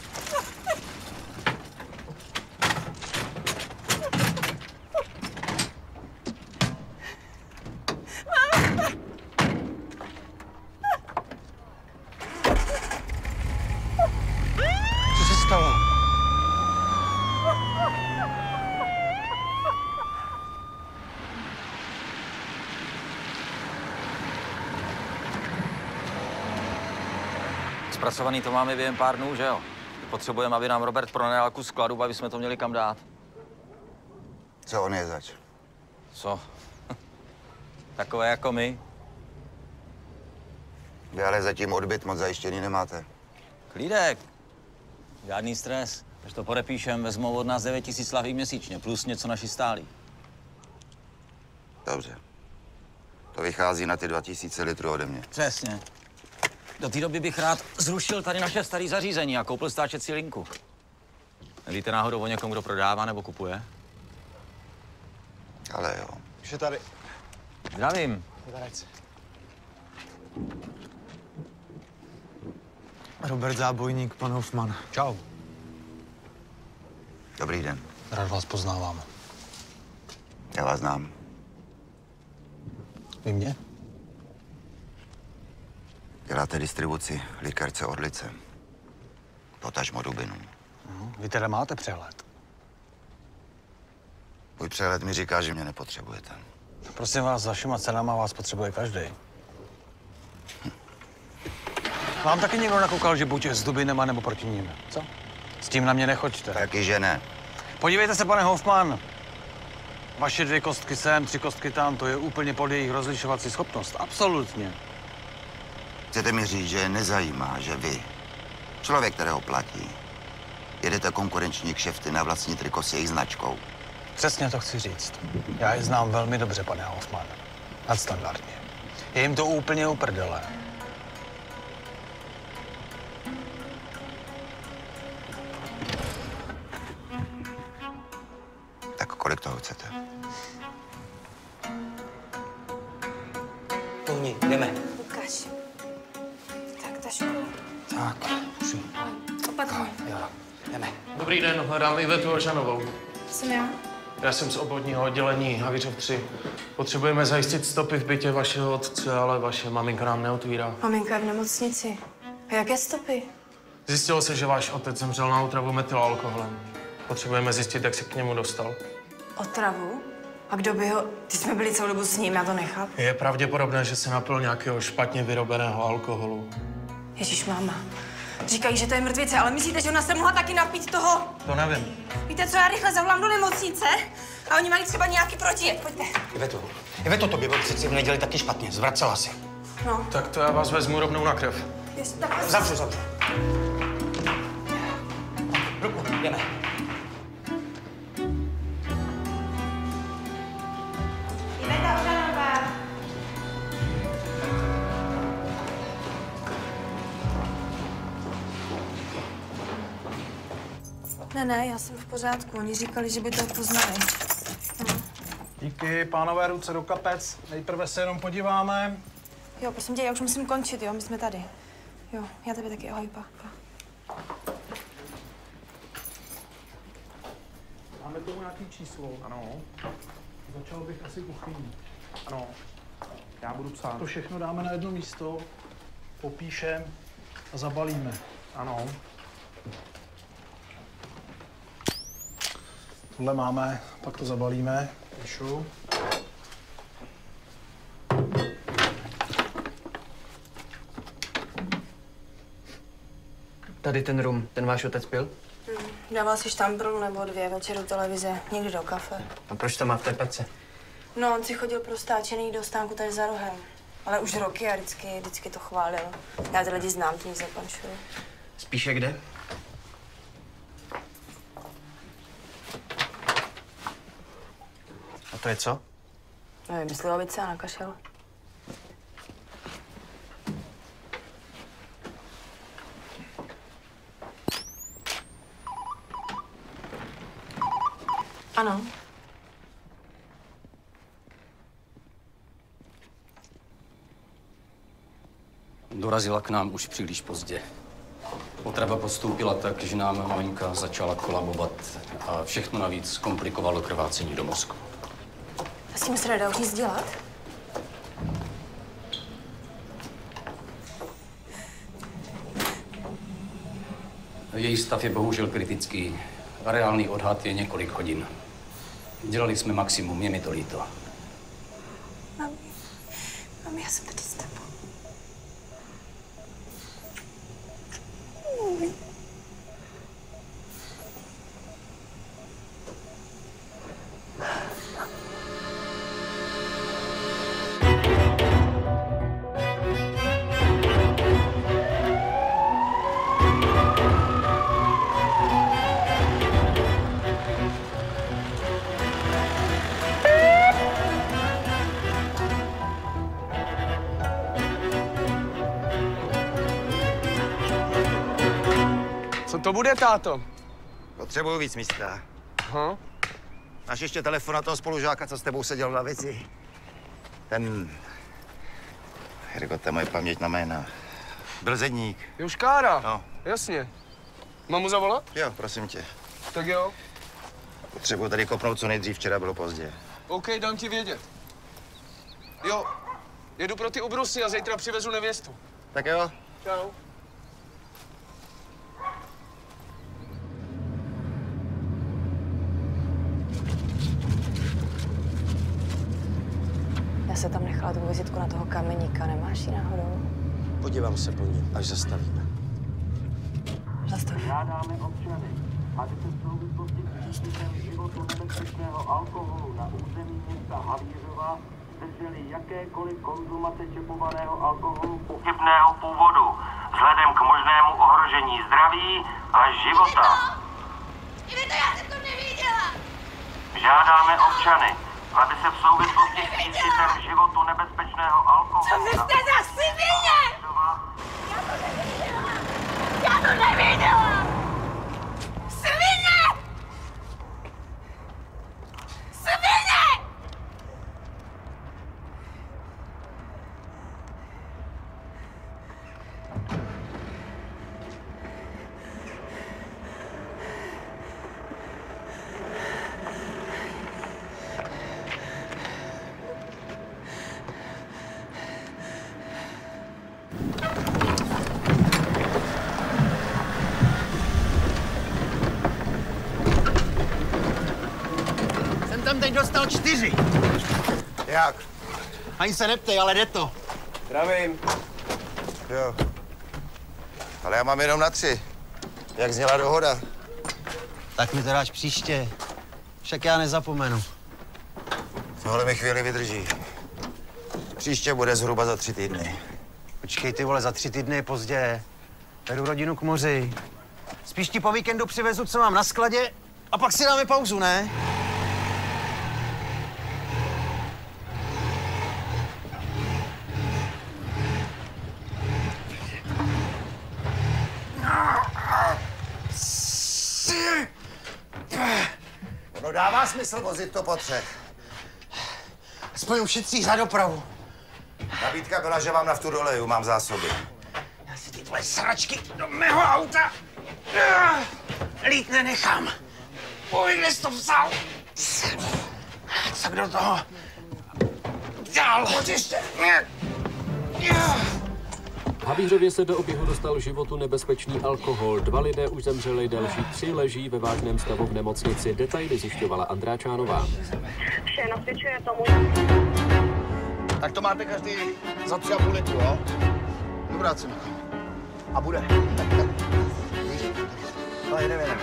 [SPEAKER 2] Co se stalo?
[SPEAKER 14] Zpracovaný to máme během pár dnů, že jo? Potřebujeme, aby nám Robert pronajal kus skladu, aby jsme to měli kam dát.
[SPEAKER 2] Co on je zač?
[SPEAKER 14] Co? Takové jako my.
[SPEAKER 2] Vy ale zatím odbyt moc zajištěný nemáte.
[SPEAKER 14] Klídek. Žádný stres. Když to podepíšem, vezmou od nás devět tisíc lahví měsíčně, plus něco naši stálí.
[SPEAKER 2] Dobře. To vychází na ty dva tisíce litrů ode mě.
[SPEAKER 14] Přesně. Do té doby bych rád zrušil tady naše staré zařízení a koupil stáčecí linku. Nevíte náhodou o někom, kdo prodává nebo kupuje?
[SPEAKER 2] Ale jo.
[SPEAKER 19] Už je tady.
[SPEAKER 14] Zdravím.
[SPEAKER 19] Robert Zábojník, pan Hofman. Čau.
[SPEAKER 2] Dobrý den.
[SPEAKER 19] Rád vás poznávám.
[SPEAKER 2] Já vás znám.
[SPEAKER 19] Vy mě?
[SPEAKER 2] Děláte distribuci Likerce Orlice. Potažmo Dubinu.
[SPEAKER 19] No, vy teda máte přehled.
[SPEAKER 2] Můj přehled mi říká, že mě nepotřebujete.
[SPEAKER 19] Prosím vás, za všema cenama vás potřebuje každý. Hm. Vám taky někdo nakoukal, že buď s Dubinem, nebo proti ním, co? S tím na mě nechoďte.
[SPEAKER 2] Taky, že ne.
[SPEAKER 19] Podívejte se, pane Hofman. Vaše dvě kostky sem, tři kostky tam, to je úplně pod jejich rozlišovací schopnost. Absolutně.
[SPEAKER 2] Chcete mi říct, že je nezajímá, že vy, člověk, kterého platí, jedete konkurenční kšefty na vlastní triko s jejich značkou
[SPEAKER 19] Přesně to chci říct. Já je znám velmi dobře, pane Hoffman. Nadstandardně. Je jim to úplně uprdele.
[SPEAKER 10] Tak kolik toho chcete?
[SPEAKER 17] Tuhni, jdeme.
[SPEAKER 3] Lukáš. Tak, tašku.
[SPEAKER 17] Tak, přijď.
[SPEAKER 3] Opatrně.
[SPEAKER 17] Jo, jdeme.
[SPEAKER 12] Dobrý den, hledám Ivetu Ožanovou.
[SPEAKER 3] Jsem já.
[SPEAKER 12] Já jsem z obvodního oddělení Havířov tři. Potřebujeme zajistit stopy v bytě vašeho otce, ale vaše maminka nám neotvírá.
[SPEAKER 3] Maminka je v nemocnici. A jaké stopy?
[SPEAKER 12] Zjistilo se, že váš otec zemřel na otravu metylalkoholem. Potřebujeme zjistit, jak se k němu dostal.
[SPEAKER 3] Otravu? A kdo by ho... Ty jsme byli celou dobu s ním, já to nechápu.
[SPEAKER 12] Je pravděpodobné, že se napil nějakého špatně vyrobeného alkoholu.
[SPEAKER 3] Ježíš, máma. Říkají, že to je mrtvice, ale myslíte, že ona se mohla taky napít toho?
[SPEAKER 12] To nevím.
[SPEAKER 3] Víte co, já rychle zavolám do nemocnice a oni mají třeba nějaký protijed. Pojďte.
[SPEAKER 17] Iveto, Iveto, tobě byl přeci v neděli taky špatně. Zvracela si.
[SPEAKER 3] No.
[SPEAKER 12] Tak to já vás vezmu rovnou na krev.
[SPEAKER 3] Jestli tak...
[SPEAKER 17] Zavřu, zavřu. Ruku, jdeme.
[SPEAKER 3] Iveta Ožanová. Ne, ne, já jsem v pořádku. Oni říkali, že by to poznali. Hm.
[SPEAKER 20] Díky, pánové, ruce do kapec. Nejprve se jenom podíváme.
[SPEAKER 3] Jo, prosím tě, já už musím končit, jo, my jsme tady. Jo, já tebe taky, ahoj, pa, pa.
[SPEAKER 20] Máme tomu nějaký číslo? Ano. Začal bych asi kuchyní. Ano. Já budu psát. To všechno dáme na jedno místo, popíšem a zabalíme. Ano. Tohle máme, pak to zabalíme. Píšu.
[SPEAKER 6] Tady ten rum, ten váš otec pil?
[SPEAKER 3] Hmm. Dával si štamprlu nebo dvě večer do televize, někdy do kafe.
[SPEAKER 6] A proč to má v té pece?
[SPEAKER 3] No, on si chodil prostáčený do stánku tady za rohem. Ale už roky a vždycky, vždycky to chválil. Já ty lidi znám, ty nic zapančuju.
[SPEAKER 6] Spíše kde? A to je co?
[SPEAKER 3] Nevím, slivovice a nakašel. Ano.
[SPEAKER 21] Dorazila k nám už příliš pozdě. Otrava postoupila tak, že nám maminka začala kolabovat a všechno navíc komplikovalo krvácení do mozku.
[SPEAKER 3] A s tím se nedá už nic dělat?
[SPEAKER 21] Její stav je bohužel kritický. Reálný odhad je několik hodin. Dělali jsme maximum, je mi to líto.
[SPEAKER 3] Mami, mami, já jsem tady s tebou. Mami.
[SPEAKER 12] Co to bude, táto?
[SPEAKER 10] Potřebuju víc místa.
[SPEAKER 12] Aha.
[SPEAKER 10] Máš ještě telefon na toho spolužáka, co s tebou seděl na lavici? Ten... Hergo, to je moje paměť na jména. Blzeník.
[SPEAKER 12] Juškára?
[SPEAKER 10] No.
[SPEAKER 12] Jasně. Mám mu zavolat?
[SPEAKER 10] Jo, prosím tě.
[SPEAKER 12] Tak jo.
[SPEAKER 10] Potřebuju tady kopnout co nejdřív, včera bylo pozdě.
[SPEAKER 12] OK, dám ti vědět. Jo, jedu pro ty ubrusy a zítra přivezu nevěstu.
[SPEAKER 10] Tak jo.
[SPEAKER 12] Čau.
[SPEAKER 3] Já se tam nechala tu vizitku na toho kameníka, nemáš ji náhodou?
[SPEAKER 17] Podívám se po ní, až zastavíme.
[SPEAKER 3] Zastav.
[SPEAKER 11] Žádáme občany, aby se v souvislosti s výskytem životu nebezpečného alkoholu na území města Havířova zdrželi jakékoliv konzumace čepovaného alkoholu pochybného původu, vzhledem k možnému ohrožení zdraví a života.
[SPEAKER 18] Iveto, já jsem to neviděla!
[SPEAKER 11] Žádáme občany, aby se v souvislosti s výskytem životu nebezpečného alkoholu...
[SPEAKER 16] Co vy jste za svině? Já to neviděla! Svině! Svině!
[SPEAKER 17] Jsem teď dostal čtyři.
[SPEAKER 10] Jak?
[SPEAKER 17] Ani se neptej, ale jde to.
[SPEAKER 10] Zdravím. Jo. Ale já mám jenom na tři. Jak zněla dohoda?
[SPEAKER 17] Tak mi to dáš příště. Však já nezapomenu.
[SPEAKER 10] Tohle mi chvíli vydrží. Příště bude zhruba za tři týdny.
[SPEAKER 17] Počkej, ty vole, za tři týdny je pozdě. Vedu rodinu k moři. Spíš ti po víkendu přivezu, co mám na skladě, a pak si dáme pauzu, ne?
[SPEAKER 10] No dává smysl vozit to po třech.
[SPEAKER 17] Aspoň ušetří za dopravu.
[SPEAKER 10] Nabídka byla, že vám naftu doleju, mám zásoby.
[SPEAKER 17] Já si ty tvoje sračky do mého auta lít nenechám. Uj, kde jsi to vzal? Co kdo toho dál? Pojď ještě.
[SPEAKER 1] V Havířově se do oběhu dostal životu nebezpečný alkohol. Dva lidé už zemřeli, další tři leží ve vážném stavu v nemocnici. Detaily zjišťovala Andráčánová.
[SPEAKER 11] Vše nasvědčuje tomu.
[SPEAKER 10] Tak to máte každý za tři a půl litru, jo? Dobrá cena. A bude.
[SPEAKER 17] No, jedeme, jedeme.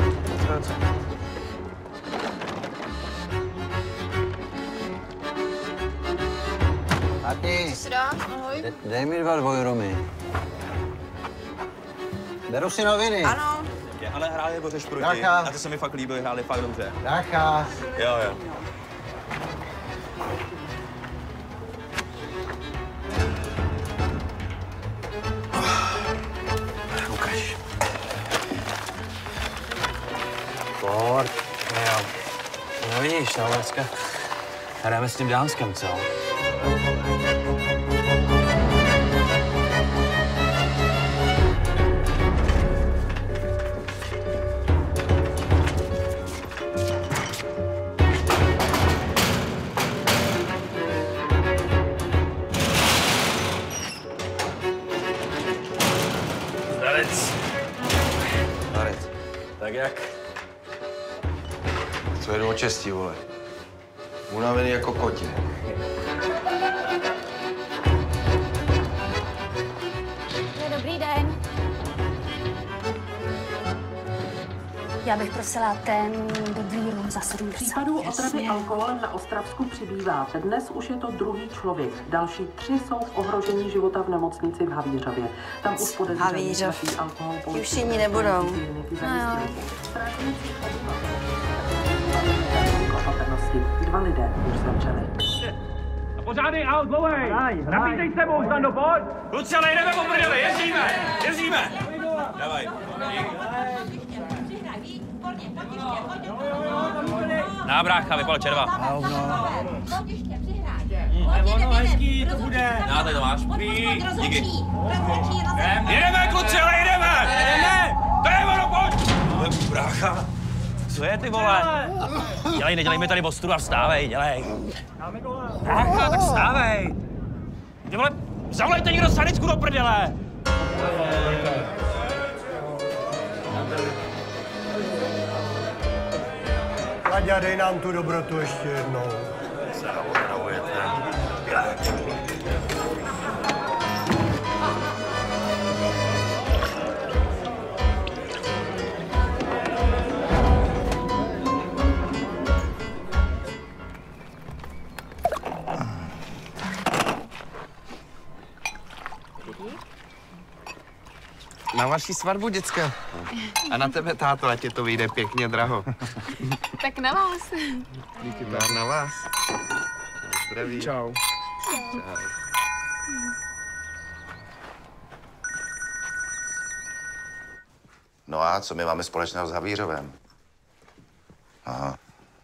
[SPEAKER 17] Tati,
[SPEAKER 3] Co si dáš? Ahoj.
[SPEAKER 17] de- dej mi dva dvojromy. Beru si noviny.
[SPEAKER 3] Ano.
[SPEAKER 22] Ale hráli jako řeš proti.
[SPEAKER 17] Dácha.
[SPEAKER 22] A to se mi fakt líbí, hráli fakt dobře.
[SPEAKER 17] Dácha.
[SPEAKER 22] Jo, jo.
[SPEAKER 17] Ukaž. Port. Jo. No vidíš, no dneska hrajeme s tím Dánskem, co?
[SPEAKER 22] Zdarec.
[SPEAKER 17] Zdarec.
[SPEAKER 22] Tak jak?
[SPEAKER 17] Co jedu o čestí, vole. Unavený jako kotě.
[SPEAKER 8] Dobrý den. Já bych prosila ten dobrý rum za sedmdesát.
[SPEAKER 23] Případů otravy alkoholem na Ostravsku přibývá. Dnes už je to druhý člověk. Další tři jsou v ohrožení života v nemocnici v Havířově. Tam už podezření
[SPEAKER 7] Havířov.
[SPEAKER 23] alkohol
[SPEAKER 7] Ti už jiní nebudou.
[SPEAKER 23] No jo. Dva lidé už zemřeli.
[SPEAKER 11] Pořádný aut, dlouhej! Napítej se mou, Stando, pojď!
[SPEAKER 22] Kluci, ale jdeme po prdeli, jezdíme! Jezdíme! Davaj. Na brácha, vypal červa.
[SPEAKER 11] Ono hezký to bude.
[SPEAKER 22] Na, tady to máš. Díky. Jedeme, kluci, ale jedeme! Jedeme! To je ono, pojď! Brácha. Co je, ty vole? Dělej, nedělej mi tady ostudu a vstávej, dělej. Brácha, tak vstávej. Ty vole, zavolejte někdo sanitku do prdele.
[SPEAKER 24] Láďa, dej nám tu dobrotu ještě jednou.
[SPEAKER 12] Na vaši svatbu, děcka. A na tebe, táto, ať tě to vyjde pěkně draho.
[SPEAKER 3] Tak na vás.
[SPEAKER 12] Díky, na, na vás. Zdraví. Čau. Čau.
[SPEAKER 10] No a co my máme společného s Havířovem? Aha.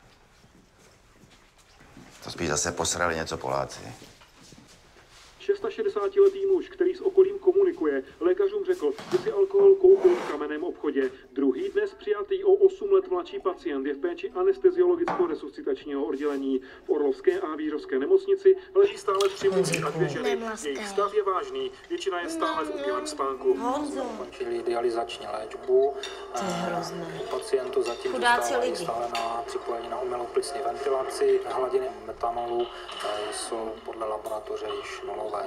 [SPEAKER 10] To spíš zase posrali něco Poláci.
[SPEAKER 5] šedesátišestiletý muž, který s okolím komunikuje, lékařům řekl, že si alkohol koupil v kamenném obchodě. Druhý dnes přijatý o osm let mladší pacient je v péči anesteziologicko-resuscitačního oddělení. V Orlovské a Havířovské nemocnici leží stále tři muži a dvě ženy. Jejich stav je vážný, většina je stále v úpělém spánku.
[SPEAKER 9] Končili dializační léčbu.
[SPEAKER 7] To je hrozné.
[SPEAKER 9] Pacientu zatím
[SPEAKER 7] zůstávají
[SPEAKER 9] stále na připojení na umělou plicní ventilaci. Hladiny metanolu jsou podle laboratoře již nulové.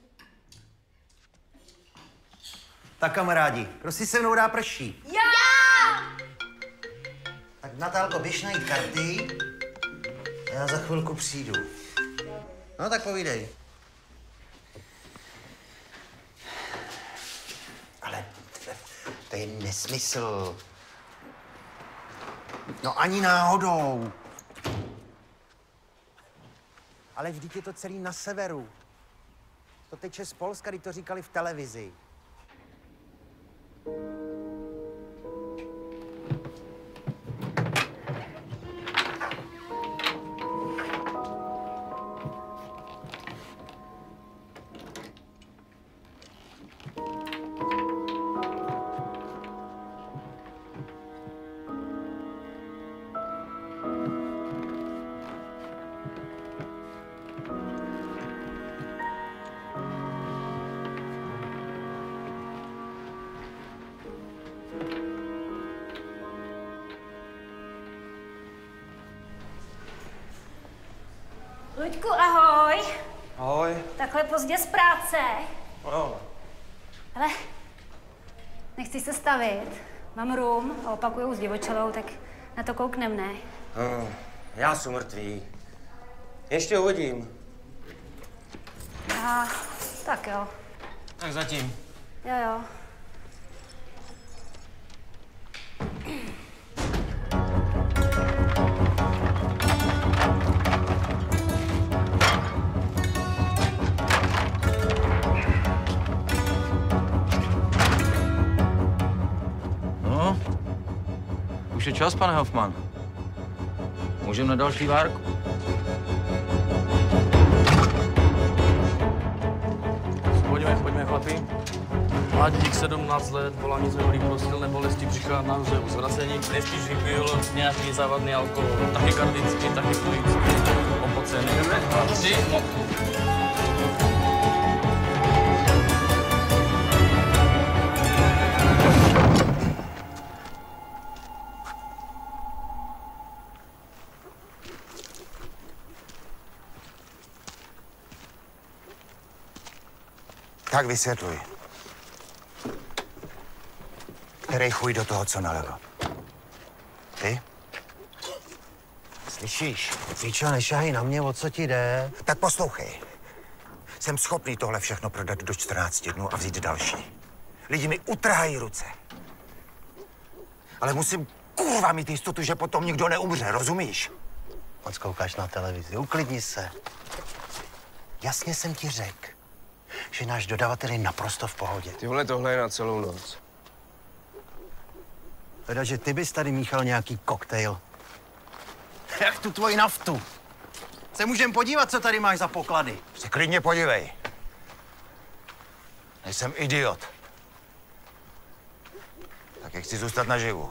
[SPEAKER 4] Tak kamarádi, kdo si se mnou dá prší?
[SPEAKER 3] Já!
[SPEAKER 4] Tak Natálko, běž najít karty a já za chvilku přijdu. No tak povídej. Ale to je nesmysl. No ani náhodou. Ale vždyť je to celý na severu. To teče z Polska, když to říkali v televizi.
[SPEAKER 8] Luďku, ahoj.
[SPEAKER 12] Ahoj.
[SPEAKER 8] Takhle pozdě z práce.
[SPEAKER 12] No.
[SPEAKER 8] Ale nechci se stavit. Mám rum a opakujou s divočelou, tak na to kouknem, ne?
[SPEAKER 6] No, já jsem mrtvý. Ještě uvidím.
[SPEAKER 8] A, tak jo.
[SPEAKER 6] Tak zatím.
[SPEAKER 8] Jo, jo.
[SPEAKER 14] No, už je čas, pane Hoffman. Můžeme na další várku.
[SPEAKER 22] Pojďme, pojďme, chlapi. Mladík, sedmnáct let, volání z velikého silné bolesti břicha, název, zvracení, nejspíš vypil nějaký závadný alkohol, tachykardický, tachyfluický, opocený. Tři.
[SPEAKER 4] Tak vysvětluj. Který chuj do toho, co nalevo? Ty? Slyšíš? Píčo, nešahej na mě, o co ti jde? Tak poslouchej. Jsem schopný tohle všechno prodat do čtrnácti dnů a vzít další. Lidi mi utrhají ruce. Ale musím kurva mít jistotu, že potom nikdo neumře, rozumíš? Moc koukáš na televizi, uklidni se. Jasně jsem ti řekl, že náš dodavatel je naprosto v pohodě.
[SPEAKER 6] Tyhle tohle je na celou noc.
[SPEAKER 4] Teda, že ty bys tady míchal nějaký koktejl. Jak tu tvoji naftu. Se můžem podívat, co tady máš za poklady.
[SPEAKER 10] Se klidně podívej. Nejsem idiot. Tak jak chci zůstat naživu.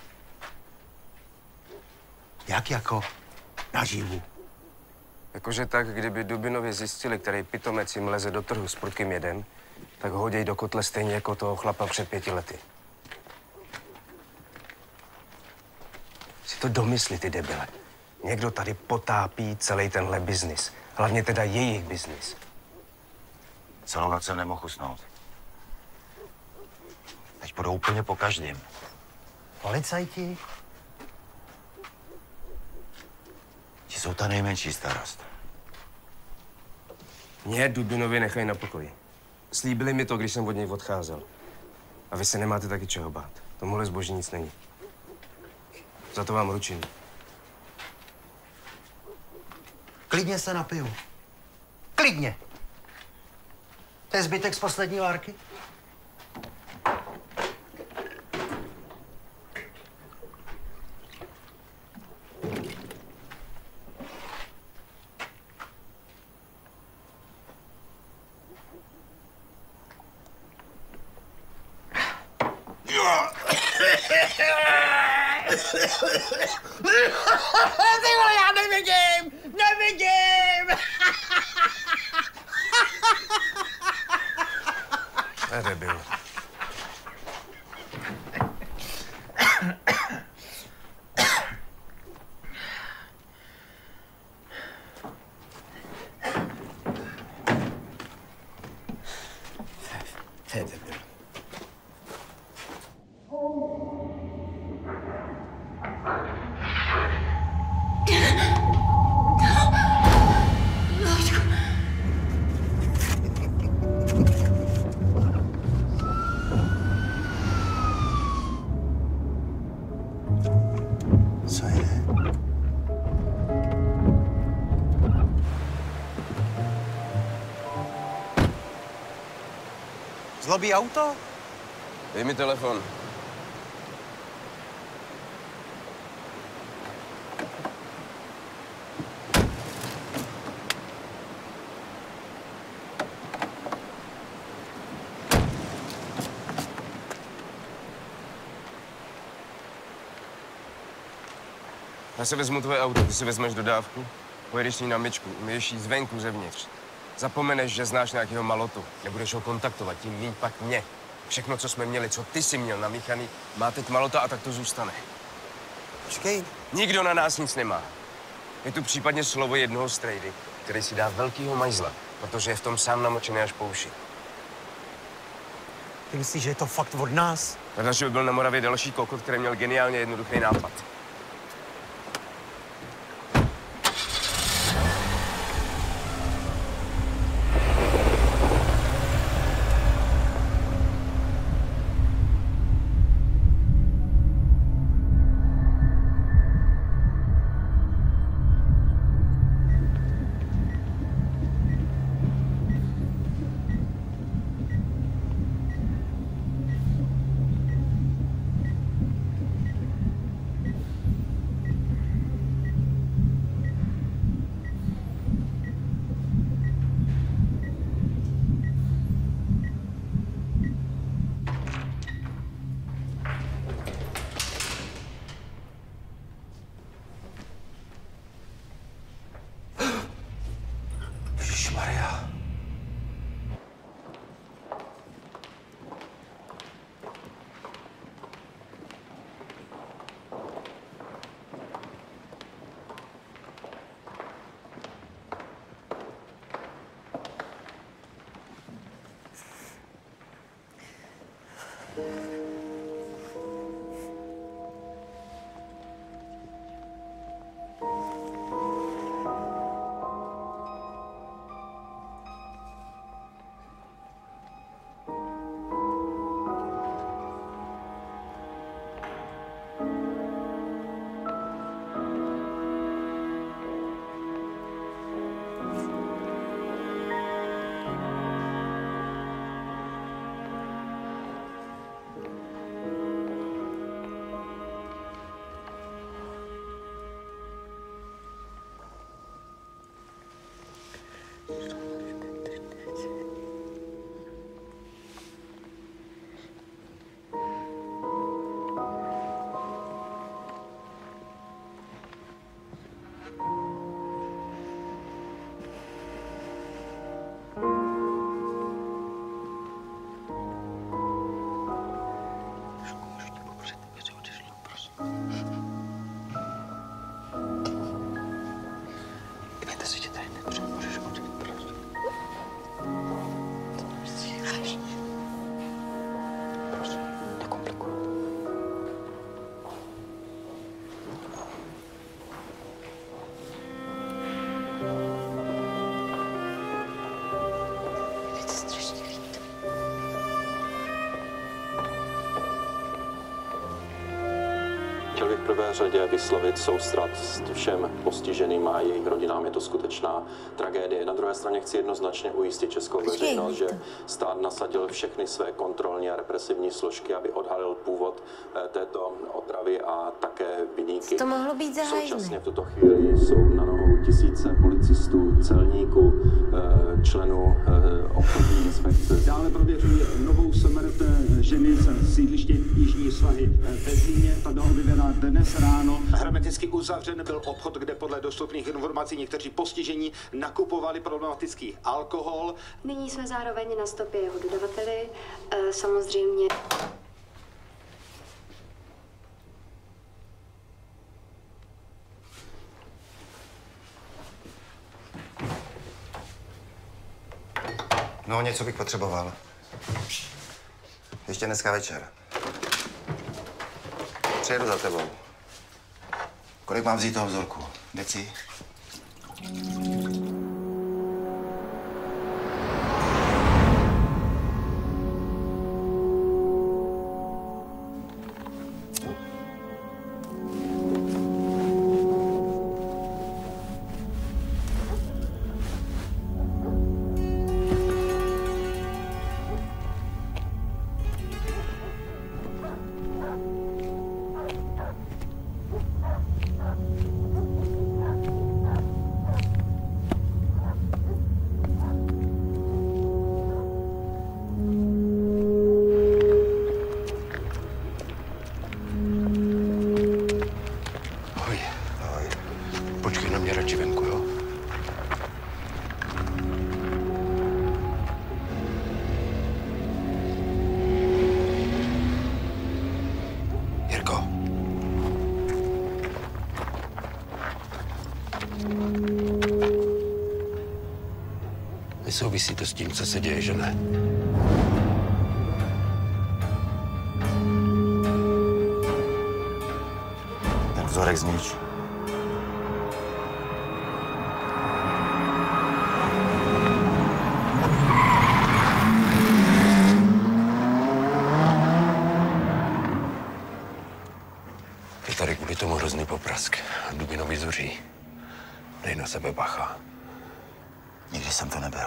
[SPEAKER 4] Jak jako naživu?
[SPEAKER 6] Jakože tak, kdyby Dubinovi zjistili, který pitomec jim leze do trhu s prudkým jedem, tak ho hoděj do kotle stejně jako toho chlapa před pěti lety. Si to domysli, ty debile. Někdo tady potápí celý tenhle biznis. Hlavně teda jejich biznis.
[SPEAKER 10] Celou noc jsem nemohl usnout. Teď budou úplně po každém.
[SPEAKER 4] Policajti?
[SPEAKER 10] Ti jsou ta nejmenší starost.
[SPEAKER 6] Mě Dubinovi nechají na pokoji. Slíbili mi to, když jsem od něj odcházel. A vy se nemáte taky čeho bát. Tomuhle zboží nic není. Za to vám ručím.
[SPEAKER 4] Klidně se napiju. Klidně. To je zbytek z poslední várky?
[SPEAKER 17] Ty vole, já nevidím! Nevidím!
[SPEAKER 6] To je debil.
[SPEAKER 4] To je debil. Co je? Zlobí auto?
[SPEAKER 6] Dej mi telefon. Já si vezmu tvoje auto, ty si vezmeš dodávku, pojedeš s ní na myčku, umyješ jí zvenku, zevnitř. Zapomeneš, že znáš nějakého malotu, nebudeš ho kontaktovat, tím míň pak mě. Všechno, co jsme měli, co ty jsi měl namíchaný, má teď malota a tak to zůstane.
[SPEAKER 4] Počkej.
[SPEAKER 6] Nikdo na nás nic nemá. Je tu případně slovo jednoho strejdy, který si dá velkýho majzla, protože je v tom sám namočený až po uši.
[SPEAKER 4] Ty myslíš, že je to fakt od nás?
[SPEAKER 6] Protože by byl na Moravě další kokot, který měl geniálně jednoduchý nápad.
[SPEAKER 4] Ježišmarja.
[SPEAKER 2] prvé řadě vyslovit soustrast všem postiženým a jejich rodinám. Je to skutečná tragédie. Na druhé straně chci jednoznačně ujistit českou veřejnost, že stát nasadil všechny své kontrolní a represivní složky, aby odhalil původ této otravy a také viníky.
[SPEAKER 7] To mohlo být zahájeno.
[SPEAKER 2] Současně v tuto chvíli jsou na nohou tisíce policistů, celníků, členů obchodní inspekce.
[SPEAKER 13] Dále prověřují novou smrt ženy z sídliště Jižní Svahy ve Zlíně. Ta byla objevena dnes ráno. Hermeticky uzavřen byl obchod, kde podle dostupných informací někteří postižení nakupovali problematický alkohol.
[SPEAKER 15] Nyní jsme zároveň na stopě jeho dodavateli. Samozřejmě.
[SPEAKER 10] No, něco bych potřeboval. Ještě dneska večer. Přijedu za tebou. Kolik mám vzít toho vzorku? Deci?
[SPEAKER 19] Nesouvisí to s tím, co se děje, že ne?
[SPEAKER 10] Ten vzorek znič.
[SPEAKER 19] Je tady kvůli tomu hrozný poprask. Dubinový zuří. Dej na sebe bacha.
[SPEAKER 10] Nikdy jsem to nebyl.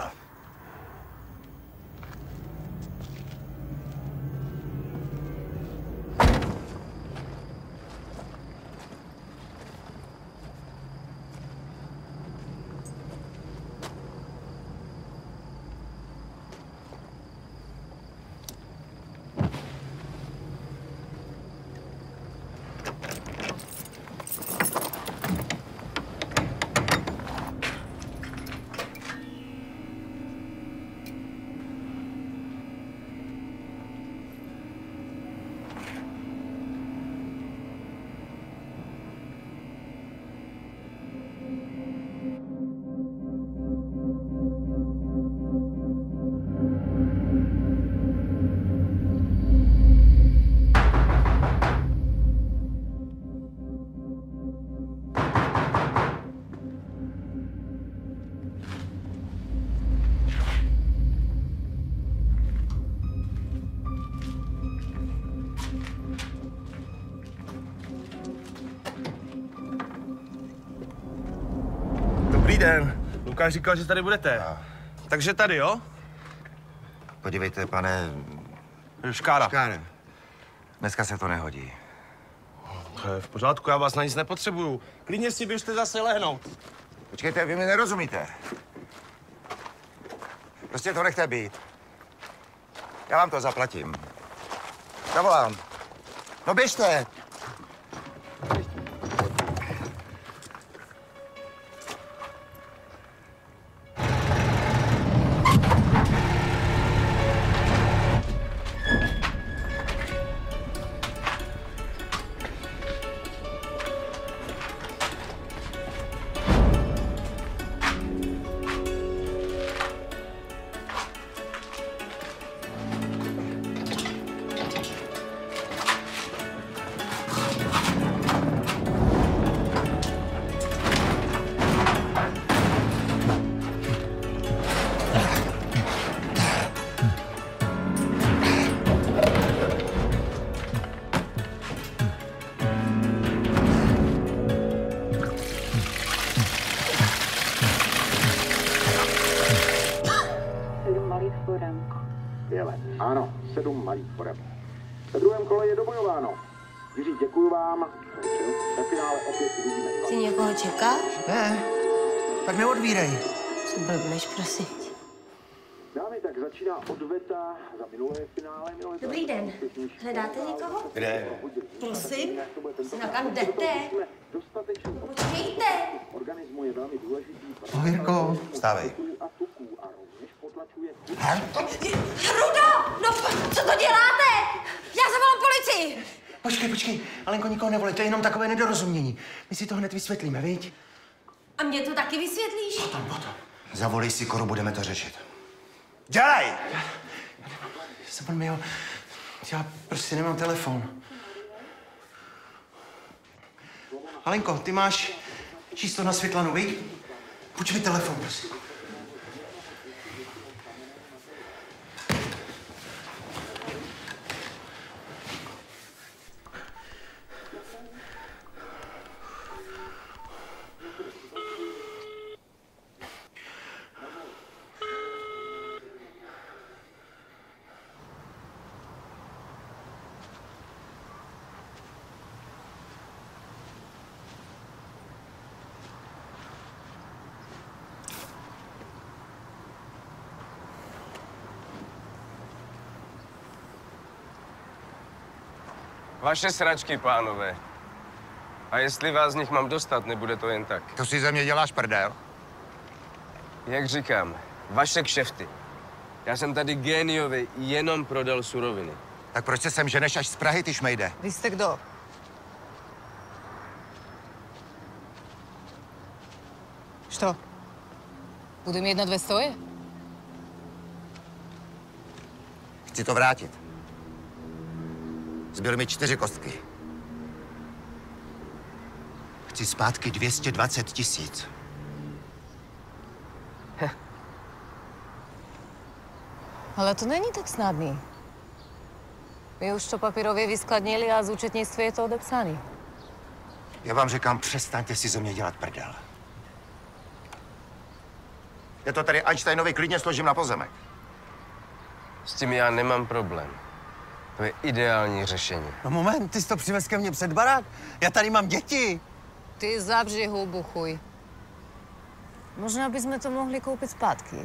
[SPEAKER 12] Dobrý den. Lukáš říkal, že tady budete. A. Takže tady, jo?
[SPEAKER 10] Podívejte, pane...
[SPEAKER 12] Škára.
[SPEAKER 10] Škára. Dneska se to nehodí.
[SPEAKER 12] To je v pořádku, já vás na nic nepotřebuju. Klidně si běžte zase lehnout.
[SPEAKER 10] Počkejte, vy mi nerozumíte. Prostě to nechte být. Já vám to zaplatím. Zavolám. No běžte.
[SPEAKER 15] forem.
[SPEAKER 13] Skvěle. Ano, sedm malých forem. Ve druhém kole je dobojováno. Jiří, děkuju vám. Ve finále opět uvidíme.
[SPEAKER 7] Ty někoho čekáš?
[SPEAKER 4] Ne, tak neodvírej.
[SPEAKER 7] Co blbneš, prosím tě.
[SPEAKER 13] Dámy, tak začíná odveta za minulé finále. Minulé
[SPEAKER 7] Dobrý den. Hledáte někoho?
[SPEAKER 10] Kde?
[SPEAKER 7] Prosím? Na kam jdete? Počkejte.
[SPEAKER 13] Organismu je velmi důležitý.
[SPEAKER 4] No, Jirko.
[SPEAKER 10] Vstávej.
[SPEAKER 7] Rudo! No, co to děláte? Já zavolám policii!
[SPEAKER 4] Počkej, počkej. Alenko, nikoho nevolej, to je jenom takové nedorozumění. My si to hned vysvětlíme, viď?
[SPEAKER 7] A mě to taky vysvětlíš?
[SPEAKER 4] Potom, potom.
[SPEAKER 10] Zavolej si Koru, budeme to řešit. Dělej!
[SPEAKER 4] Já, já, já jsem on měl... Já prostě nemám telefon. Alenko, ty máš číslo na Světlanu, viď? Půjč mi telefon, prosím.
[SPEAKER 6] Vaše sračky, pánové. A jestli vás z nich mám dostat, nebude to jen tak.
[SPEAKER 10] To si ze mě děláš prdel?
[SPEAKER 6] Jak říkám, vaše kšefty. Já jsem tady géniovi jenom prodal suroviny.
[SPEAKER 10] Tak proč se sem ženeš až z Prahy, ty šmejde?
[SPEAKER 16] Vy jste kdo? Što? Budem jednat ve stoje?
[SPEAKER 10] Chci to vrátit. Zbyly mi čtyři kostky. Chci zpátky dvě stě dvacet tisíc.
[SPEAKER 16] Ale to není tak snadný. My už to papírově vyskladnili a z účetnictví je to odepsaný.
[SPEAKER 10] Já vám říkám, přestaňte si ze mě dělat prdel. Já to tady Einsteinovi klidně složím na pozemek.
[SPEAKER 6] S tím já nemám problém. To je ideální řešení.
[SPEAKER 4] No moment, ty jsi to přivez ke mně před barák? Já tady mám děti.
[SPEAKER 16] Ty zavři hubu, chuj. Možná bychom to mohli koupit zpátky.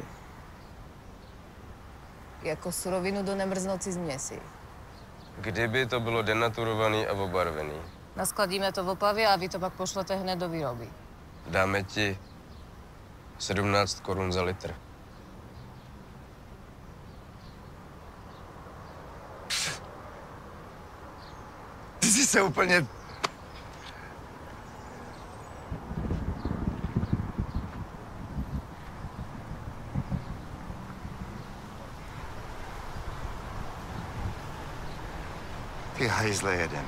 [SPEAKER 16] Jako surovinu do nemrznoucí změsi.
[SPEAKER 6] Kdyby to bylo denaturovaný a obarvený.
[SPEAKER 16] Naskladíme to v Opavě a vy to pak pošlete hned do výroby.
[SPEAKER 6] Dáme ti sedmnáct korun za litr.
[SPEAKER 10] Ty jsi se úplně... Ty hajzle jeden.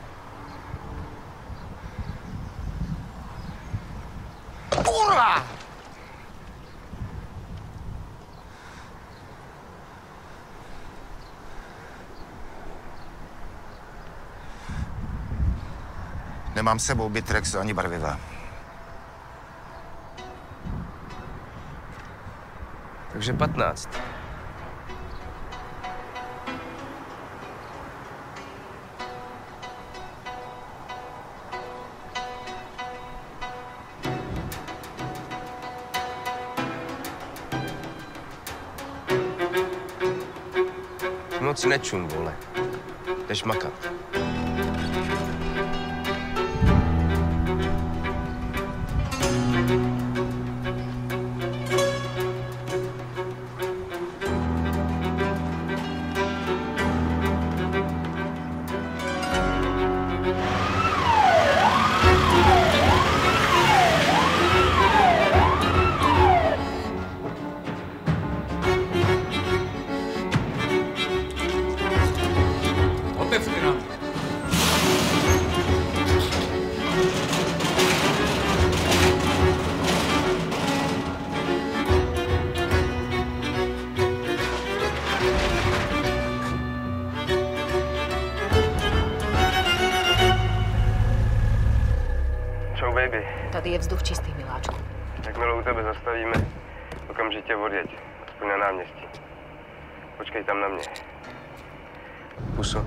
[SPEAKER 10] Kurva! Nemám s sebou Bitrex ani barviva.
[SPEAKER 6] Takže patnáct. Moc nečum, vole. Jdeš makat.
[SPEAKER 16] Tady je vzduch čistý, miláčku.
[SPEAKER 6] Jakmile u tebe zastavíme, okamžitě odjeď. Aspoň na náměstí. Počkej tam na mě. Puso.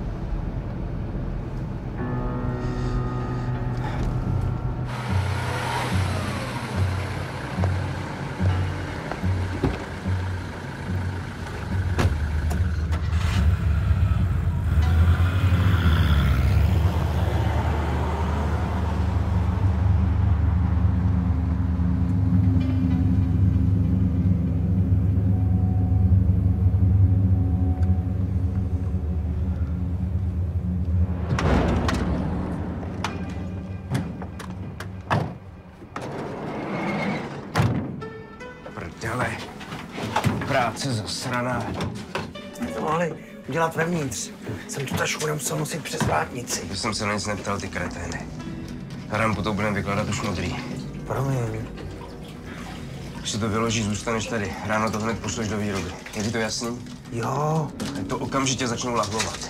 [SPEAKER 4] Prdele.
[SPEAKER 6] Práce zasraná.
[SPEAKER 4] Jsme to mohli udělat vevnitř. Jsem tu tašku nemusel nosit přes vrátnici.
[SPEAKER 6] Když jsem se na nic neptal, ty kretény. Na rampu to budeme vykládat už modrý.
[SPEAKER 4] Promiň.
[SPEAKER 6] Když se to vyloží, zůstaneš tady. Ráno to hned pošleš do výroby. Je ti to jasný?
[SPEAKER 4] Jo.
[SPEAKER 6] Tak to okamžitě začnou lahvovat.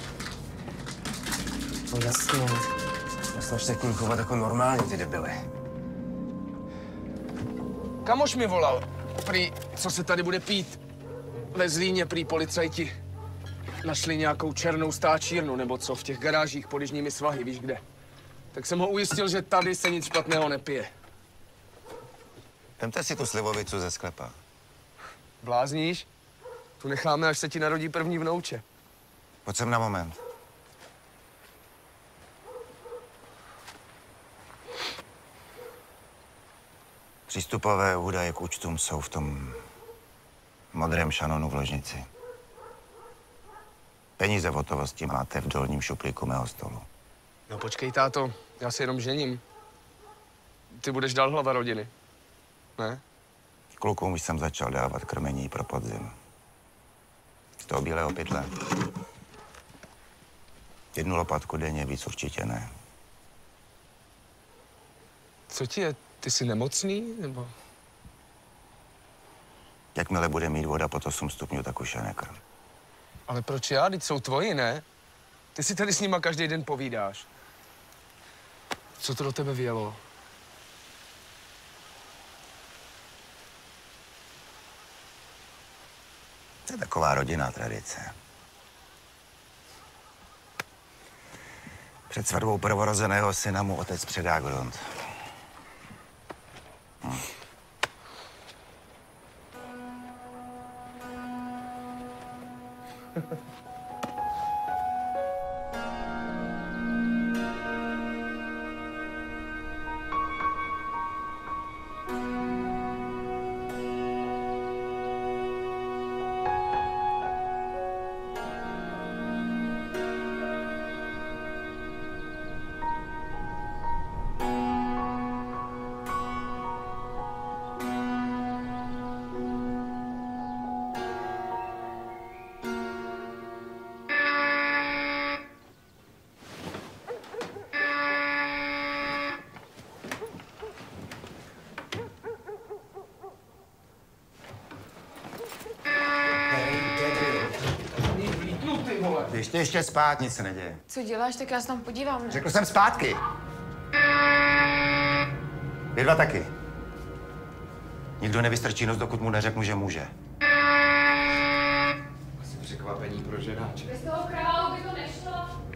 [SPEAKER 4] No jasně.
[SPEAKER 6] Snaž se k ním chovat jako normálně, ty debily.
[SPEAKER 12] Kamoš mi volal. Prý, co se tady bude pít. Ve Zlíně prý policajti našli nějakou černou stáčírnu, nebo co, v těch garážích pod Jižními svahy, víš kde. Tak jsem ho ujistil, že tady se nic špatného nepije.
[SPEAKER 10] Vemte si tu slivovicu ze sklepa.
[SPEAKER 12] Blázníš? Tu necháme, až se ti narodí první vnouče.
[SPEAKER 10] Pojď sem na moment. Přístupové údaje k účtům jsou v tom modrém šanonu v ložnici. Peníze v hotovosti máte v dolním šuplíku mého stolu.
[SPEAKER 12] No počkej, táto, já se jenom žením. Ty budeš dál hlava rodiny, ne?
[SPEAKER 10] Klukům už jsem začal dávat krmení pro podzim. Z toho bílého pytle. Jednu lopatku denně, víc určitě ne.
[SPEAKER 12] Co ti je? Ty jsi nemocný, nebo?
[SPEAKER 10] Jakmile bude mít voda pod osm stupňů, tak už je nekrm.
[SPEAKER 12] Ale proč já? Teď jsou tvoji, ne? Ty si tady s nima každý den povídáš. Co to do tebe vělo?
[SPEAKER 10] To je taková rodinná tradice. Před svatbou prvorozeného syna mu otec předá grunt. Hm. Běžte ještě spát, nic se neděje.
[SPEAKER 3] Co děláš, tak já se tam podívám, ne?
[SPEAKER 10] Řekl jsem zpátky. Vy dva taky. Nikdo nevystrčí nos, dokud mu neřeknu, že může.
[SPEAKER 6] Asi překvapení pro ženáče.
[SPEAKER 3] Bez toho králu by to nešlo.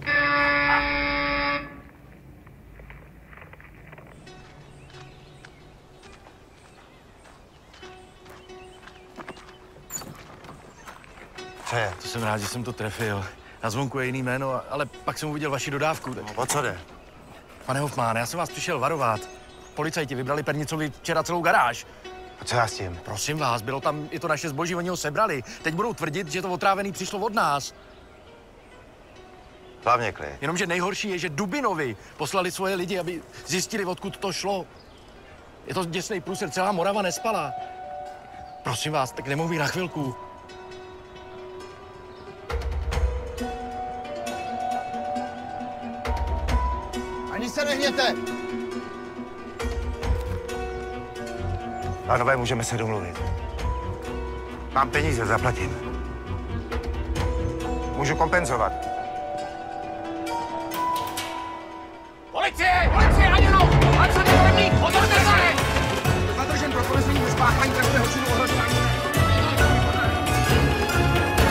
[SPEAKER 1] Co je? To jsem rád, že jsem to trefil. Na zvonku je jiný jméno, ale pak jsem uviděl vaši dodávku. Tak...
[SPEAKER 10] O co jde?
[SPEAKER 1] Pane Hofmann, já jsem vás přišel varovat. Policajti vybrali Pernicovi včera celou garáž.
[SPEAKER 10] A co já s tím?
[SPEAKER 1] Prosím vás, bylo tam i to naše zboží, oni ho sebrali. Teď budou tvrdit, že to otrávený přišlo od nás.
[SPEAKER 10] Hlavně klid.
[SPEAKER 1] Jenomže nejhorší je, že Dubinovi poslali svoje lidi, aby zjistili, odkud to šlo. Je to děsnej průser, celá Morava nespala. Prosím vás, tak nemohu být na chvilku.
[SPEAKER 10] Ani se nehněte! Pánové, můžeme se domluvit. Mám peníze, zaplatím. Můžu kompenzovat.
[SPEAKER 17] Policie! Policie, Aněno! Ať se nevolebník! Otevřte se! Zadržen pro podezření spáchání trestného činu ohrožování.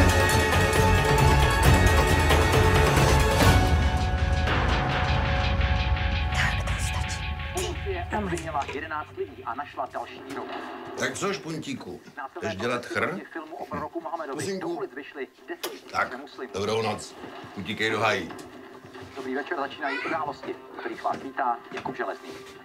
[SPEAKER 11] a našla další výrobu.
[SPEAKER 19] Tak co, Špuntíku? Jdeš dělat chr?
[SPEAKER 11] Filmu o proroku Mohamedovi do ulic vyšly
[SPEAKER 19] Tak, dobrou noc. Utíkej do hají.
[SPEAKER 11] Dobrý večer, začínají události, kterých vás vítá Jakub Železný.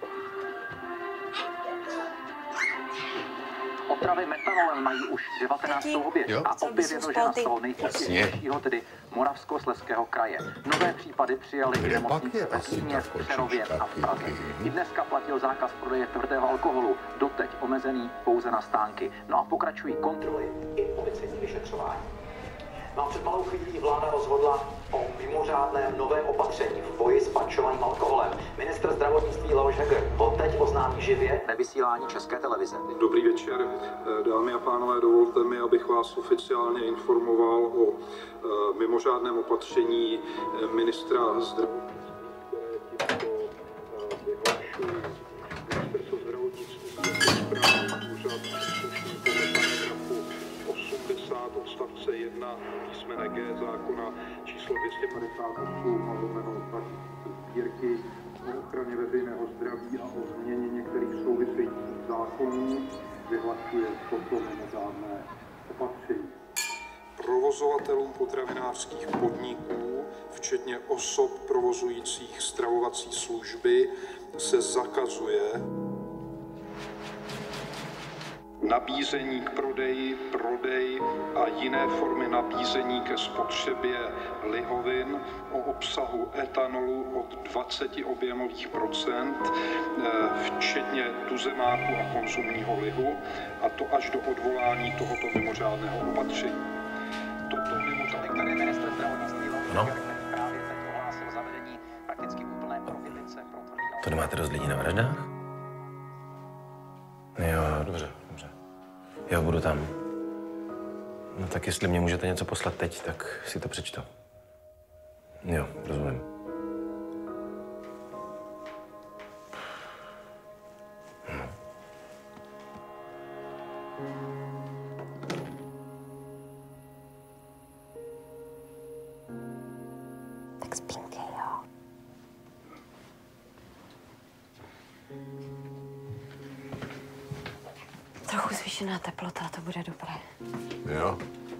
[SPEAKER 11] Otravy metanolem mají už devatenáctou oběť a opět je to žena z toho nejpostiženějšího, tedy Moravskoslezského kraje. Nové případy přijali i nemocnice v Týně, v Přerově a v Praze. I dneska platil zákaz prodeje tvrdého alkoholu, doteď omezený pouze na stánky. No a pokračují kontroly i policejní vyšetřování. No a před malou chvílí vláda rozhodla o mimořádném nové opatření v boji s pančovaným alkoholem. Ministr zdravotnictví Leoš Heger ho teď oznámí živě ve vysílání České televize.
[SPEAKER 5] Dobrý večer, dámy a pánové, dovolte mi, abych vás oficiálně informoval o uh, mimořádném opatření ministra zdravotnictví, které tímto uh, vyhlašují. Ministerstvo zdravotnictví jako správní úřad příslušný podle paragrafu osmdesát odstavce jedna písmene G zákona číslo dvě stě padesát osm lomeno dva tisíce sbírky o ochraně veřejného zdraví a o změně některých souvisejících zákonů vyhlašuje toto mimořádné opatření. Provozovatelům potravinářských podniků, včetně osob provozujících stravovací služby, se zakazuje nabízení k prodeji, prodej a jiné formy nabízení ke spotřebě lihovin o obsahu etanolu od dvacet objemových procent, včetně tuzemáku a konzumního lihu, a to až do odvolání tohoto mimořádného opatření. Toto mimořádné, které ministr zdravotnictví
[SPEAKER 1] no.
[SPEAKER 11] právě teď ohlásil zavedení prakticky úplné prohibice pro tvrdý alkohol.
[SPEAKER 1] To nemáte dost lidí na vraždách? Jo, dobře, dobře. Jo, budu tam. No tak jestli mě můžete něco poslat teď, tak si to přečtu. Jo, rozumím. No.
[SPEAKER 7] Tak spínkej, jo. Trochu zvýšená teplota, to bude dobré.
[SPEAKER 19] Jo.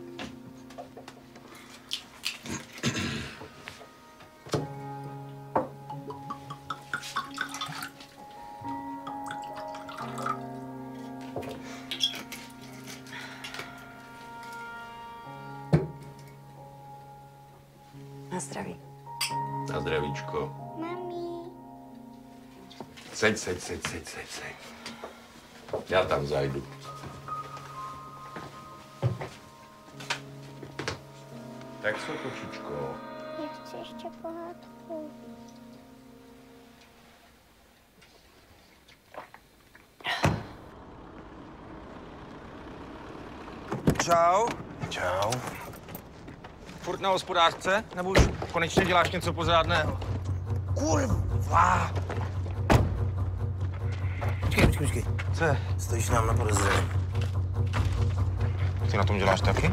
[SPEAKER 7] Na zdraví.
[SPEAKER 19] Na zdravíčko. Mami. Seď, seď, seď, seď, seď, seď. Já tam zajdu. Tak co, kočičko?
[SPEAKER 18] Já chci ještě pohádku.
[SPEAKER 20] Čau.
[SPEAKER 1] Čau.
[SPEAKER 20] Furt na hospodářce? Nebo už konečně děláš něco pořádného? Kurva!
[SPEAKER 1] Počkej, počkej, počkej.
[SPEAKER 20] Co je?
[SPEAKER 1] Stojíš nám na podezření.
[SPEAKER 20] Ty na tom děláš taky?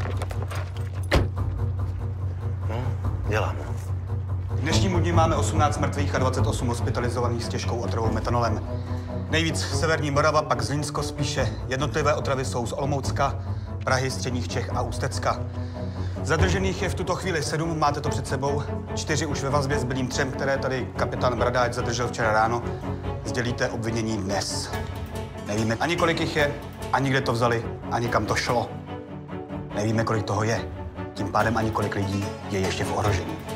[SPEAKER 1] No, dělám.
[SPEAKER 21] K dnešnímu dni máme osmnáct mrtvých a dvacet osm hospitalizovaných s těžkou otravou metanolem. Nejvíc severní Morava, pak Zlínsko, spíše jednotlivé otravy jsou z Olomoucka, Prahy, středních Čech a Ústecka. Zadržených je v tuto chvíli sedm, máte to před sebou. Čtyři už ve vazbě, zbylým třem, které tady kapitán Bradáč zadržel včera ráno, sdělíte obvinění dnes. Nevíme ani kolik jich je, ani kde to vzali, ani kam to šlo. Nevíme, kolik toho je. Tím pádem ani kolik lidí je ještě v ohrožení.